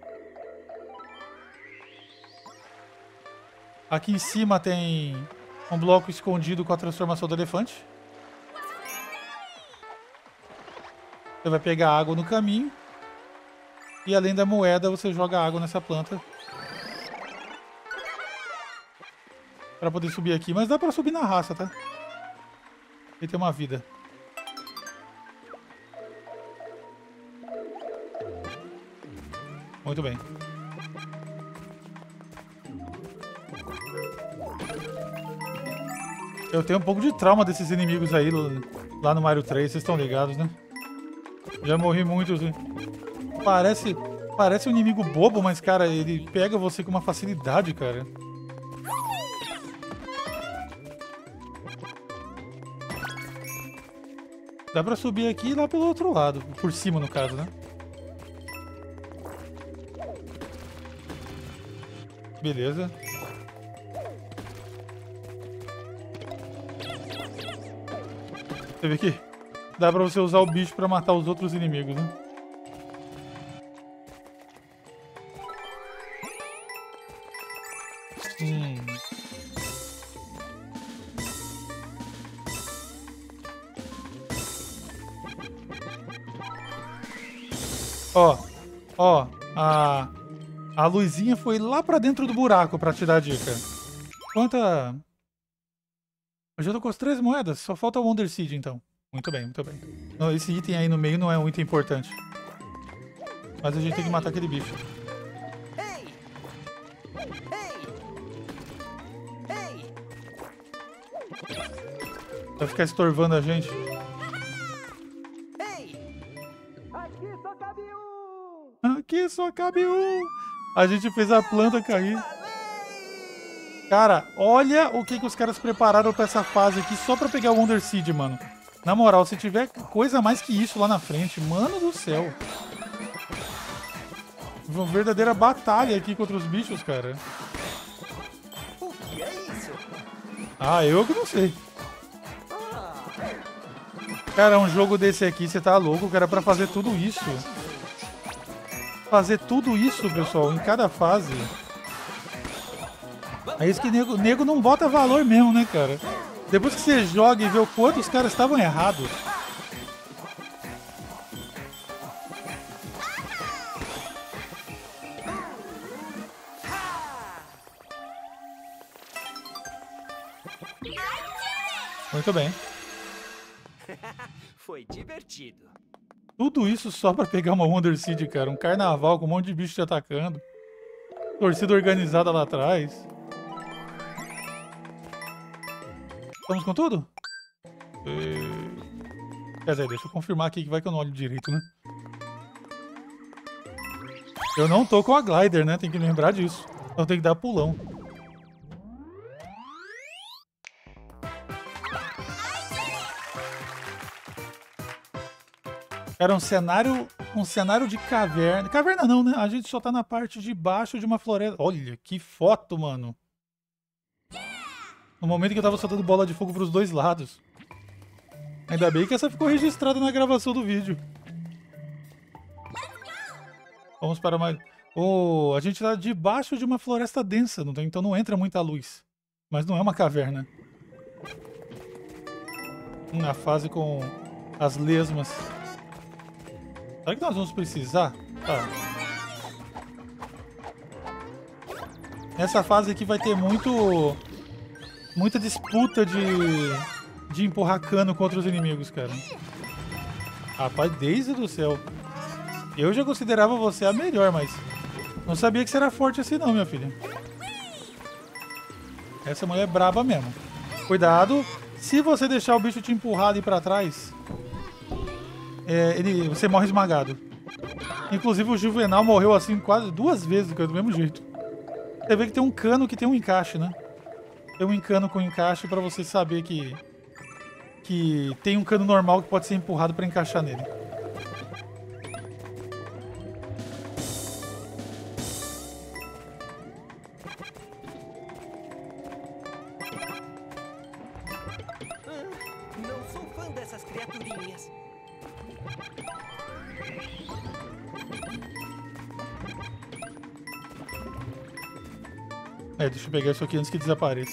Aqui em cima tem um bloco escondido com a transformação do elefante. Você vai pegar água no caminho. E além da moeda, você joga água nessa planta. Pra poder subir aqui. Mas dá pra subir na raça, tá? Ele tem uma vida. Muito bem. Eu tenho um pouco de trauma desses inimigos aí lá no Mario 3, vocês estão ligados, né? Já morri muito, assim. Parece um inimigo bobo, mas, cara, ele pega você com uma facilidade, cara. Dá pra subir aqui e lá pelo outro lado. Por cima, no caso, né? Beleza. Você vê que dá pra você usar o bicho pra matar os outros inimigos, né? Ó, a luzinha foi lá pra dentro do buraco pra te dar a dica. Quanta... Eu já tô com as 3 moedas, só falta o Wonder Seed, então. Muito bem, muito bem. Não, esse item aí no meio não é um item importante. Mas a gente tem que matar aquele bicho. Ei! Ei! Ei! Vai ficar estorvando a gente. Ei! Aqui só cabe um! Aqui só cabe um. A gente fez a planta cair. Cara, olha o que os caras prepararam pra essa fase aqui só pra pegar o Wonder Seed, mano. Na moral, se tiver coisa mais que isso lá na frente, mano do céu. Uma verdadeira batalha aqui contra os bichos, cara. O que é isso? Ah, eu que não sei. Cara, um jogo desse aqui, você tá louco, cara, pra fazer tudo isso. Fazer tudo isso, pessoal, em cada fase. É isso que nego não bota valor mesmo, né, cara? Depois que você joga e vê o quanto os caras estavam errados. Muito bem. Foi divertido. Tudo isso só pra pegar uma Wonder Seed, cara. Um carnaval com um monte de bicho te atacando. Torcida organizada lá atrás. Estamos com tudo? Quer dizer, deixa eu confirmar aqui que vai que eu não olho direito, né? Eu não tô com a glider, né? Tem que lembrar disso. Então tem que dar pulão. Era um cenário de caverna. Caverna não, né? A gente só tá na parte de baixo de uma floresta. Olha, que foto, mano. No momento que eu tava soltando bola de fogo pros dois lados. Ainda bem que essa ficou registrada na gravação do vídeo. Vamos para mais... Oh, a gente tá debaixo de uma floresta densa, não tem? Então não entra muita luz. Mas não é uma caverna. A fase com as lesmas. Será que nós vamos precisar? Tá. Nessa fase aqui vai ter muita disputa de empurrar cano contra os inimigos, cara. Rapaz, Daisy do céu. Eu já considerava você a melhor, mas não sabia que você era forte assim não, minha filha. Essa mulher é braba mesmo. Cuidado. Se você deixar o bicho te empurrar ali pra trás, você morre esmagado. Inclusive o Juvenal morreu assim quase 2 vezes do mesmo jeito. Você vê que tem um cano que tem um encaixe, né? Tem um cano com encaixe pra você saber que tem um cano normal que pode ser empurrado pra encaixar nele. Não sou fã dessas criaturinhas. Deixa eu pegar isso aqui antes que desapareça.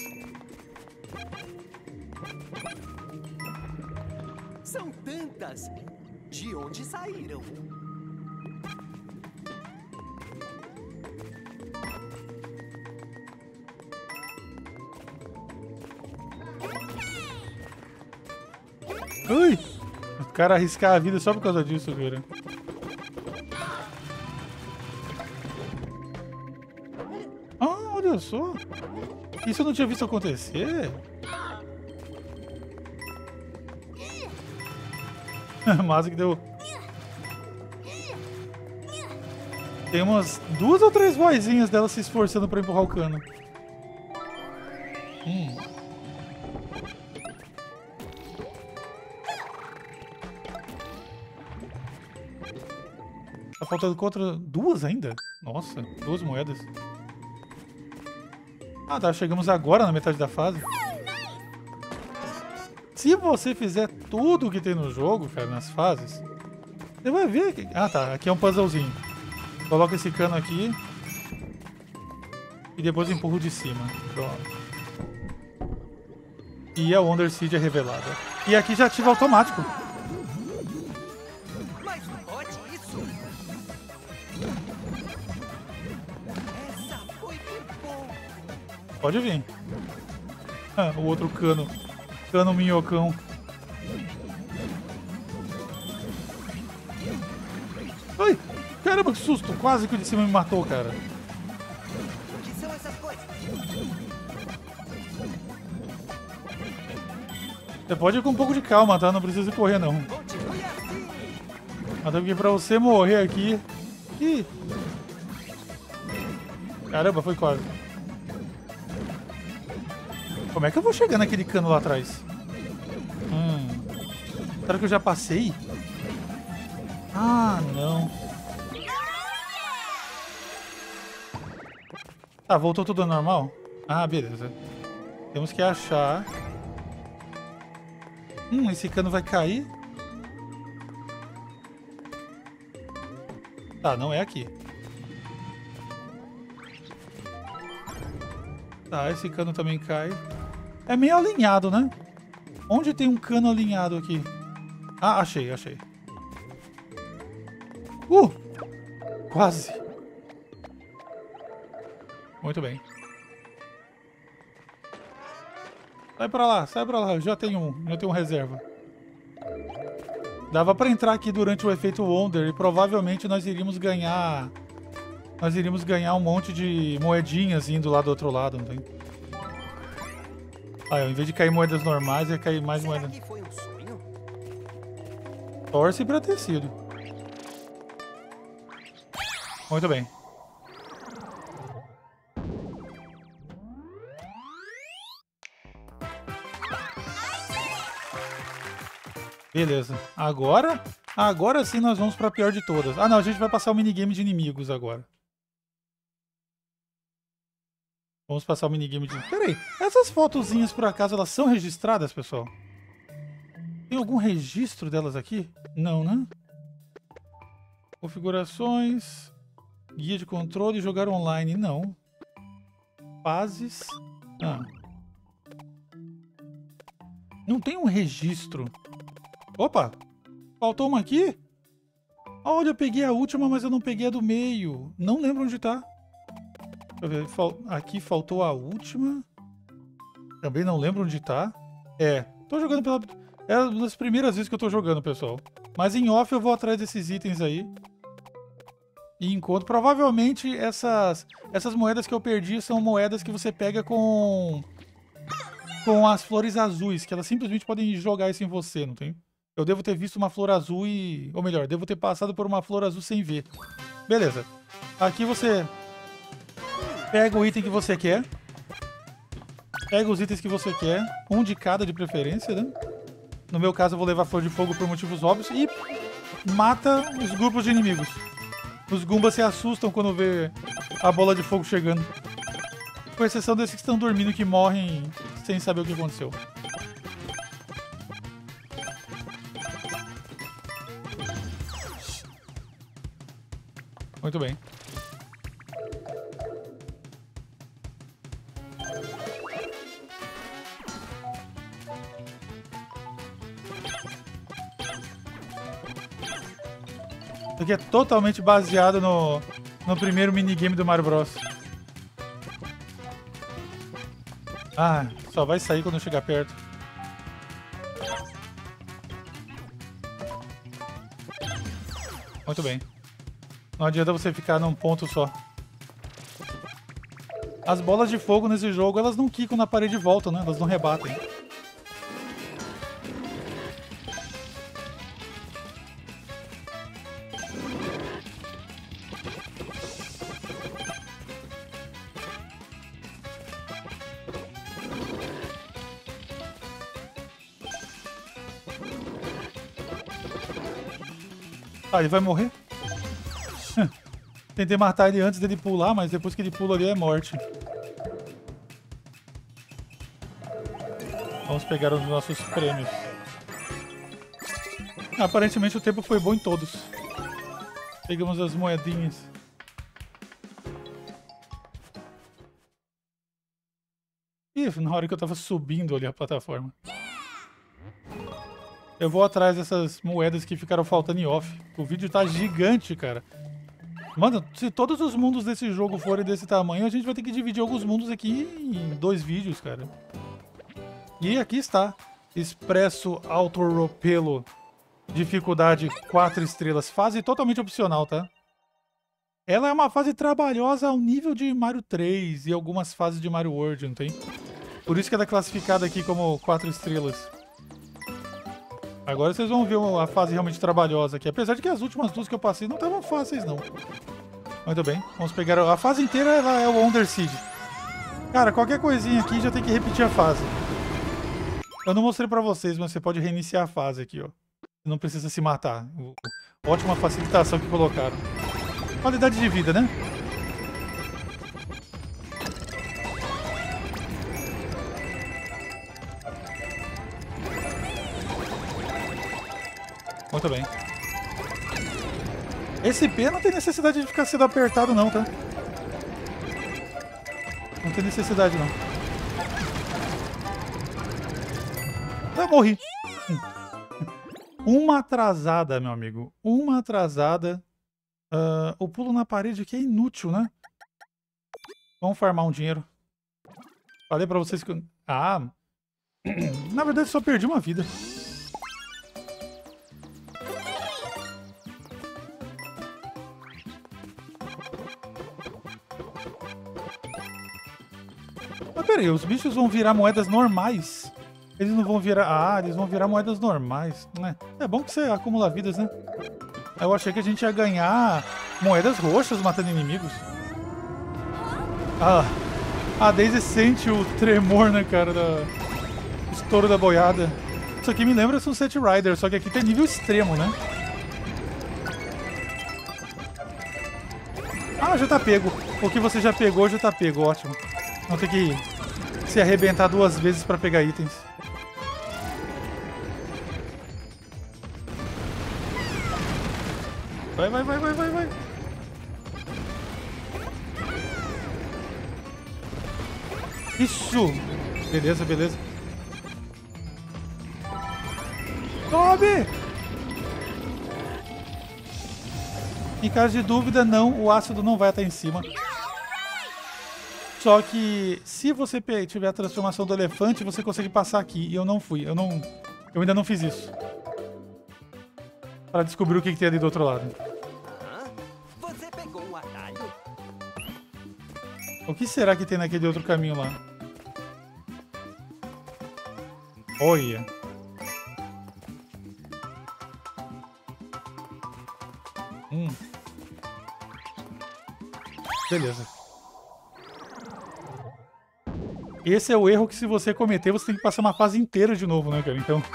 São tantas. De onde saíram? Ui! O cara arriscar a vida só por causa disso, cara. Ah, olha só. Isso eu não tinha visto acontecer. Mas que deu... Tem umas 2 ou 3 vozinhas dela se esforçando pra empurrar o cano. Tá faltando contra 2 ainda? Nossa, 2 moedas. Ah, tá. Chegamos agora na metade da fase. Se você fizer tudo que tem no jogo, cara, nas fases, você vai ver que... Ah, tá. Aqui é um puzzlezinho. Coloca esse cano aqui. E depois empurro de cima. Pronto. E a Wonder Seed é revelada. E aqui já ativa automático. Mas não pode isso. Essa foi muito bom. Pode vir. Ah, o outro cano. Cano minhocão. Ai! Caramba, que susto! Quase que o de cima me matou, cara. O que são essas coisas? Você pode ir com um pouco de calma, tá? Não precisa correr, não. Continue assim. Até porque pra você morrer aqui... Ih! Caramba, foi quase. Como é que eu vou chegar naquele cano lá atrás? Será que eu já passei? Ah, não. Tá, voltou tudo ao normal? Ah, beleza. Temos que achar... esse cano vai cair? Tá, não é aqui. Tá, esse cano também cai. É meio alinhado, né? Onde tem um cano alinhado aqui? Ah, achei, achei. Quase. Muito bem. Sai pra lá. Eu já tenho um reserva. Dava pra entrar aqui durante o efeito Wonder e provavelmente nós iríamos ganhar... Nós iríamos ganhar um monte de moedinhas indo lá do outro lado, não tem? Ah, ao invés de cair moedas normais, ia cair mais moedas. Será que foi um sonho? Torce pra ter sido. Muito bem. Beleza. Agora sim nós vamos pra pior de todas. Ah, não, a gente vai passar o minigame de inimigos agora. Vamos passar o minigame de... Pera aí, essas fotozinhas por acaso elas são registradas, pessoal? Tem algum registro delas aqui? Não, né? Configurações... Guia de controle, jogar online, não. Fases... Ah. Não tem um registro. Opa! Faltou uma aqui? Olha, eu peguei a última, mas eu não peguei a do meio. Não lembro onde tá. Deixa eu ver. Aqui faltou a última. Também não lembro onde tá. Tô jogando pela... É uma das primeiras vezes que eu tô jogando, pessoal. Mas em off eu vou atrás desses itens aí. E encontro. Provavelmente essas moedas que eu perdi são moedas que você pega com as flores azuis, que elas simplesmente podem jogar isso em você, não tem? Eu devo ter visto uma flor azul e... Ou melhor, devo ter passado por uma flor azul sem ver. Beleza. Aqui você pega o item que você quer. Pega os itens que você quer. Um de cada de preferência, né? No meu caso eu vou levar flor de fogo por motivos óbvios. E mata os grupos de inimigos. Os Goombas se assustam quando vê a bola de fogo chegando. Com exceção desses que estão dormindo que morrem sem saber o que aconteceu. Muito bem. Isso aqui é totalmente baseado no primeiro minigame do Mario Bros. Ah, só vai sair quando eu chegar perto. Muito bem. Não adianta você ficar num ponto só. As bolas de fogo nesse jogo, elas não quicam na parede e voltam, né? Elas não rebatem. Ah, ele vai morrer? Tentei matar ele antes dele pular, mas depois que ele pula ali é morte. Vamos pegar os nossos prêmios. Aparentemente o tempo foi bom em todos. Pegamos as moedinhas. Ih, na hora que eu tava subindo ali a plataforma. Eu vou atrás dessas moedas que ficaram faltando em off. O vídeo tá gigante, cara. Mano, se todos os mundos desse jogo forem desse tamanho, a gente vai ter que dividir alguns mundos aqui em 2 vídeos, cara. E aqui está. Expresso Autoropelo. Dificuldade 4 estrelas. Fase totalmente opcional, tá? Ela é uma fase trabalhosa ao nível de Mario 3 e algumas fases de Mario World, não tem? Por isso que ela é classificada aqui como 4 estrelas. Agora vocês vão ver a fase realmente trabalhosa aqui. Apesar de que as últimas 2 que eu passei não estavam fáceis, não. Muito bem. Vamos pegar... A fase inteira ela é o Underseed. Cara, qualquer coisinha aqui já tem que repetir a fase. Eu não mostrei pra vocês, mas você pode reiniciar a fase aqui, ó. Não precisa se matar. Ótima facilitação que colocaram. Qualidade de vida, né? Muito bem. Esse P não tem necessidade de ficar sendo apertado não, tá? Não tem necessidade não. Eu morri. Uma atrasada, meu amigo. Uma atrasada. O pulo na parede aqui é inútil, né? Vamos farmar um dinheiro. Falei pra vocês que... Ah! Na verdade, só perdi uma vida. Mas peraí, os bichos vão virar moedas normais. Eles não vão virar... Ah, eles vão virar moedas normais, né? É bom que você acumula vidas, né? Eu achei que a gente ia ganhar moedas roxas matando inimigos. Ah, a Daisy sente o tremor, né, cara, do estouro da boiada. Isso aqui me lembra Sunset Rider, só que aqui tem nível extremo, né? Ah, já tá pego. O que você já pegou, já tá pego, ótimo. Não tem que se arrebentar 2 vezes pra pegar itens. Vai, vai, vai, vai, vai, vai. Isso! Beleza, beleza. Sobe! Em caso de dúvida, não, o ácido não vai até em cima. Só que se você tiver a transformação do elefante, você consegue passar aqui. E eu não fui, eu ainda não fiz isso. Pra descobrir o que tem ali do outro lado. Você pegou um atalho? O que será que tem naquele outro caminho lá? Olha. Beleza. Esse é o erro que se você cometer, você tem que passar uma fase inteira de novo, né, cara? Então...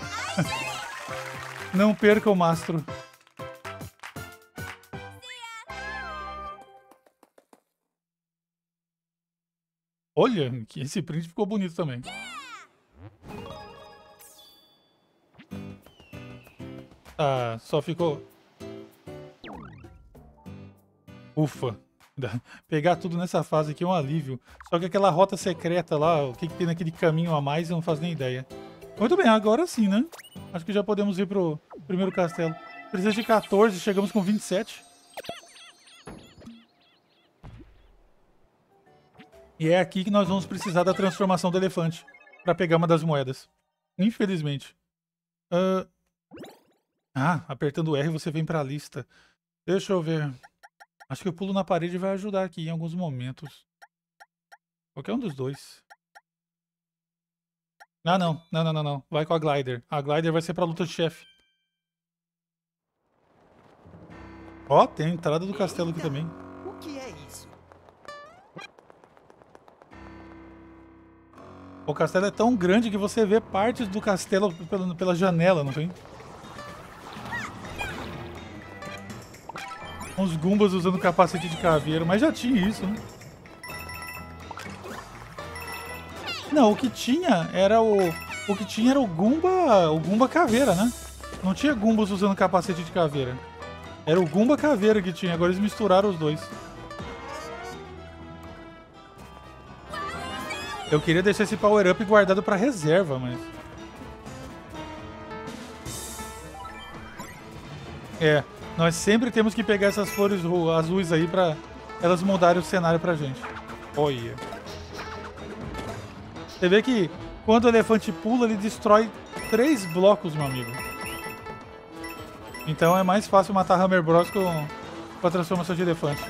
Não perca o mastro. Olha, que esse print ficou bonito também. Ah, só ficou... Ufa. Pegar tudo nessa fase aqui é um alívio. Só que aquela rota secreta lá, o que tem naquele caminho a mais, eu não faço nem ideia. Muito bem, agora sim, né? Acho que já podemos ir pro primeiro castelo. Precisa de 14, chegamos com 27. E é aqui que nós vamos precisar da transformação do elefante para pegar uma das moedas. Infelizmente. Ah, apertando o R você vem pra lista. Deixa eu ver. Acho que o pulo na parede vai ajudar aqui em alguns momentos. Qualquer um dos dois. Ah, não. Não, não, não, não. Vai com a glider. A glider vai ser pra luta de chefe. Ó, tem a entrada do castelo aqui também. O que é isso? O castelo é tão grande que você vê partes do castelo pela janela, não tem? Uns Goombas usando capacete de caveira, mas já tinha isso, né? Não, o que tinha era o Goomba caveira, né? Não tinha Goombas usando capacete de caveira. Era o Goomba caveira que tinha, agora eles misturaram os dois. Eu queria deixar esse power-up guardado pra reserva, mas... É, nós sempre temos que pegar essas flores azuis aí pra elas mudarem o cenário pra gente. Olha. Você vê que quando o elefante pula, ele destrói 3 blocos, meu amigo. Então é mais fácil matar Hammer Bros com a transformação de elefante.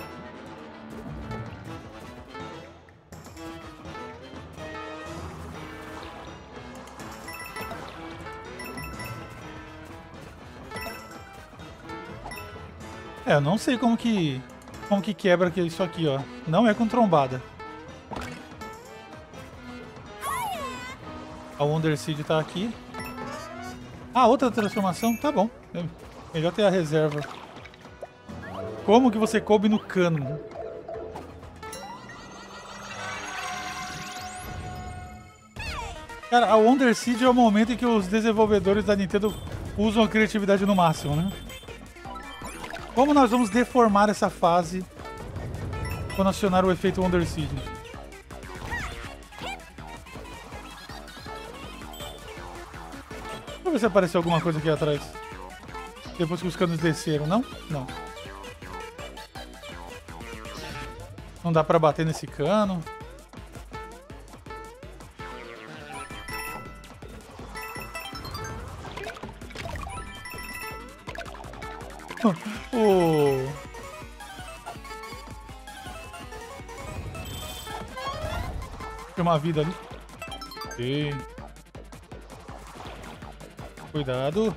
É, eu não sei como que quebra isso aqui, ó. Não é com trombada. A Wonder Seed tá aqui. Ah, outra transformação? Tá bom. É melhor ter a reserva. Como que você coube no cano? Cara, a Wonder Seed é o momento em que os desenvolvedores da Nintendo usam a criatividade no máximo, né? Como nós vamos deformar essa fase quando acionar o efeito Wonder Seed? Deixa eu ver se apareceu alguma coisa aqui atrás. Depois que os canos desceram, não? Não. Não dá pra bater nesse cano. Tem uma vida ali. Ok. Cuidado.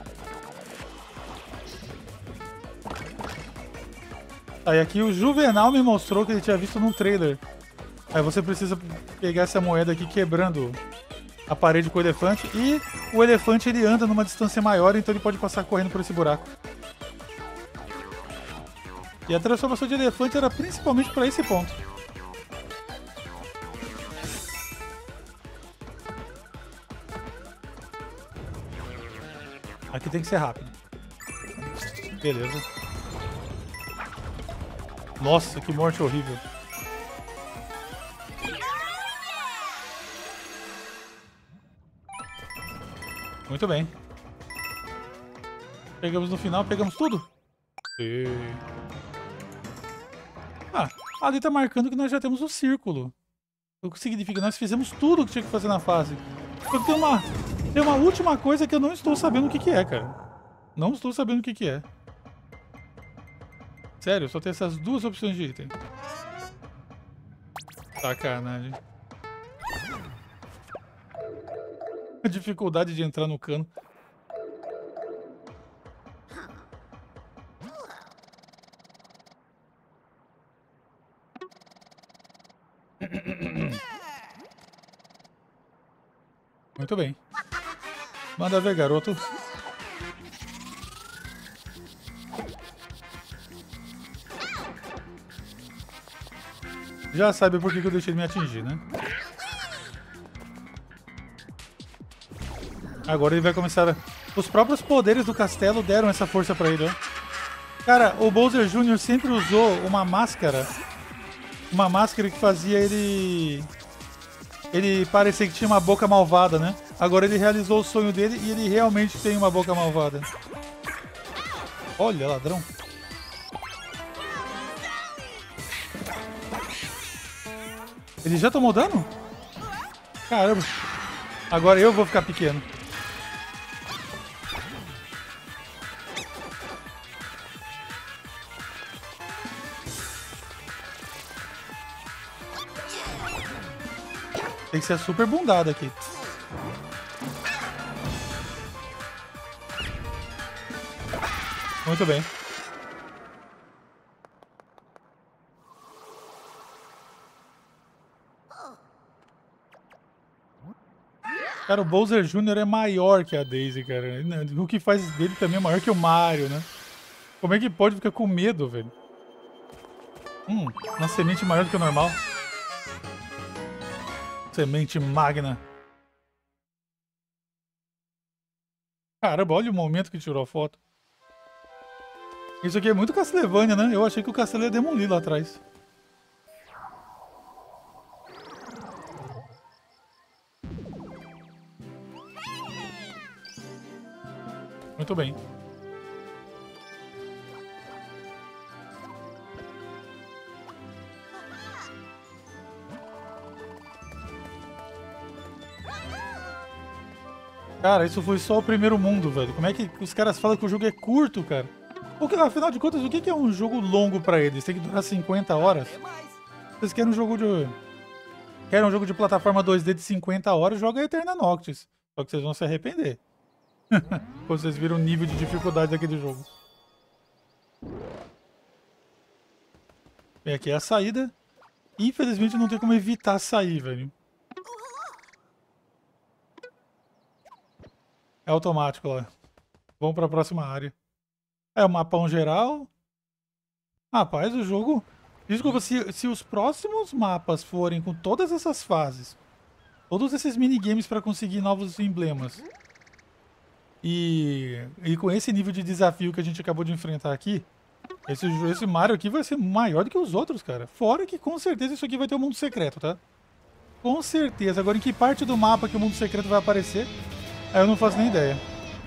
Aí aqui o Juvenal me mostrou que ele tinha visto num trailer. Aí você precisa pegar essa moeda aqui quebrando a parede com o elefante. E o elefante ele anda numa distância maior, então ele pode passar correndo por esse buraco. E a transformação de elefante era principalmente para esse ponto. Aqui tem que ser rápido. Beleza. Nossa, que morte horrível. Muito bem. Pegamos no final, pegamos tudo? E... Ah, ali tá marcando que nós já temos o círculo. O que significa que nós fizemos tudo o que tinha que fazer na fase. Só que tem uma última coisa que eu não estou sabendo o que que é, cara. Não estou sabendo o que que é. Sério, só tem essas duas opções de item. Sacanagem. A dificuldade de entrar no cano. Muito bem. Manda ver, garoto. Já sabe por que eu deixei ele me atingir, né? Agora ele vai começar... Os próprios poderes do castelo deram essa força pra ele, ó. Cara, o Bowser Jr. sempre usou uma máscara. Uma máscara que fazia ele parecer que tinha uma boca malvada, né? Agora ele realizou o sonho dele e ele realmente tem uma boca malvada. Olha, ladrão. Ele já tomou dano? Caramba. Agora eu vou ficar pequeno. Tem que ser super bundada aqui. Muito bem. Cara, o Bowser Jr. é maior que a Daisy, cara. O que faz dele também é maior que o Mario, né? Como é que pode ficar com medo, velho? Uma semente maior do que o normal. Semente magna. Caramba, olha o momento que tirou a foto. Isso aqui é muito Castlevania, né? Eu achei que o castelo ia demolir lá atrás. Muito bem. Cara, isso foi só o primeiro mundo, velho. Como é que os caras falam que o jogo é curto, cara? Porque, afinal de contas, o que é um jogo longo pra eles? Tem que durar 50 horas? Vocês querem um jogo de... Querem um jogo de plataforma 2D de 50 horas? Joga Eterna Noctis. Só que vocês vão se arrepender. Quando vocês viram o nível de dificuldade daquele jogo. Bem, aqui é a saída. Infelizmente não tem como evitar sair, velho. É automático lá. Vamos para a próxima área. É o mapão geral. Rapaz, o jogo... Desculpa, se os próximos mapas forem com todas essas fases, todos esses minigames para conseguir novos emblemas, e com esse nível de desafio que a gente acabou de enfrentar aqui, esse Mario aqui vai ser maior do que os outros, cara. Fora que com certeza isso aqui vai ter um mundo secreto, tá? Com certeza. Agora em que parte do mapa que o mundo secreto vai aparecer, aí eu não faço nem ideia.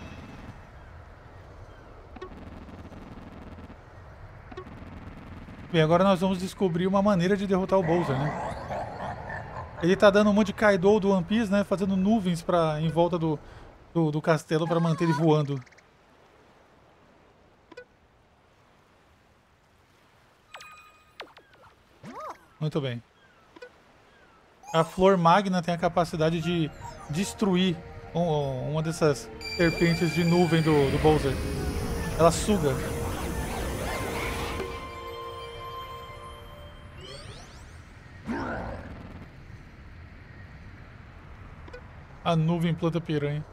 Bem, agora nós vamos descobrir uma maneira de derrotar o Bowser, né? Ele tá dando um monte de Kaido do One Piece, né? Fazendo nuvens em volta do castelo para manter ele voando. Muito bem. A Flor Magna tem a capacidade de destruir uma dessas serpentes de nuvem do Bowser. Ela suga. A nuvem planta piranha.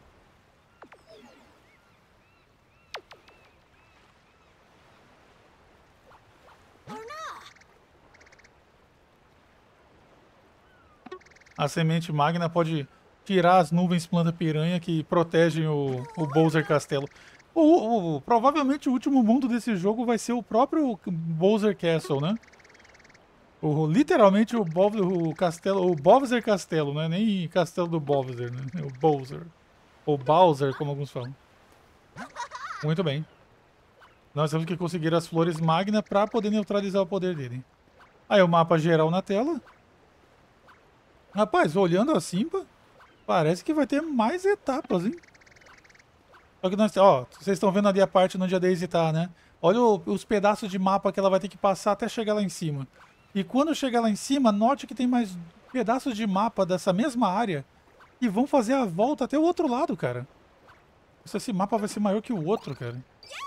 A semente magna pode tirar as nuvens planta piranha que protegem o Bowser Castelo. Provavelmente o último mundo desse jogo vai ser o próprio Bowser Castle, né? Literalmente o castelo, o Bowser Castelo, não é nem castelo do Bowser, né? É o Bowser. Ou Bowser, como alguns falam. Muito bem. Nós temos que conseguir as flores magna para poder neutralizar o poder dele. Aí o mapa geral na tela. Rapaz, olhando assim, parece que vai ter mais etapas, hein? Só que nós... Ó, vocês estão vendo ali a parte onde a Daisy tá, né? Olha os pedaços de mapa que ela vai ter que passar até chegar lá em cima. E quando chegar lá em cima, note que tem mais pedaços de mapa dessa mesma área que vão fazer a volta até o outro lado, cara. Esse mapa vai ser maior que o outro, cara.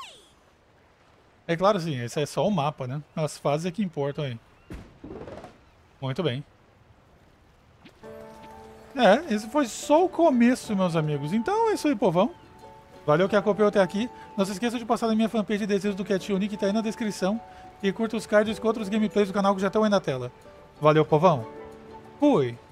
É claro, sim, esse é só o mapa, né? As fases é que importam aí. Muito bem. Esse foi só o começo, meus amigos. Então é isso aí, povão. Valeu que acompanhou até aqui. Não se esqueça de passar na minha fanpage de Desejos do Cat, o link tá aí na descrição. E curta os cards com outros gameplays do canal que já estão aí na tela. Valeu, povão. Fui.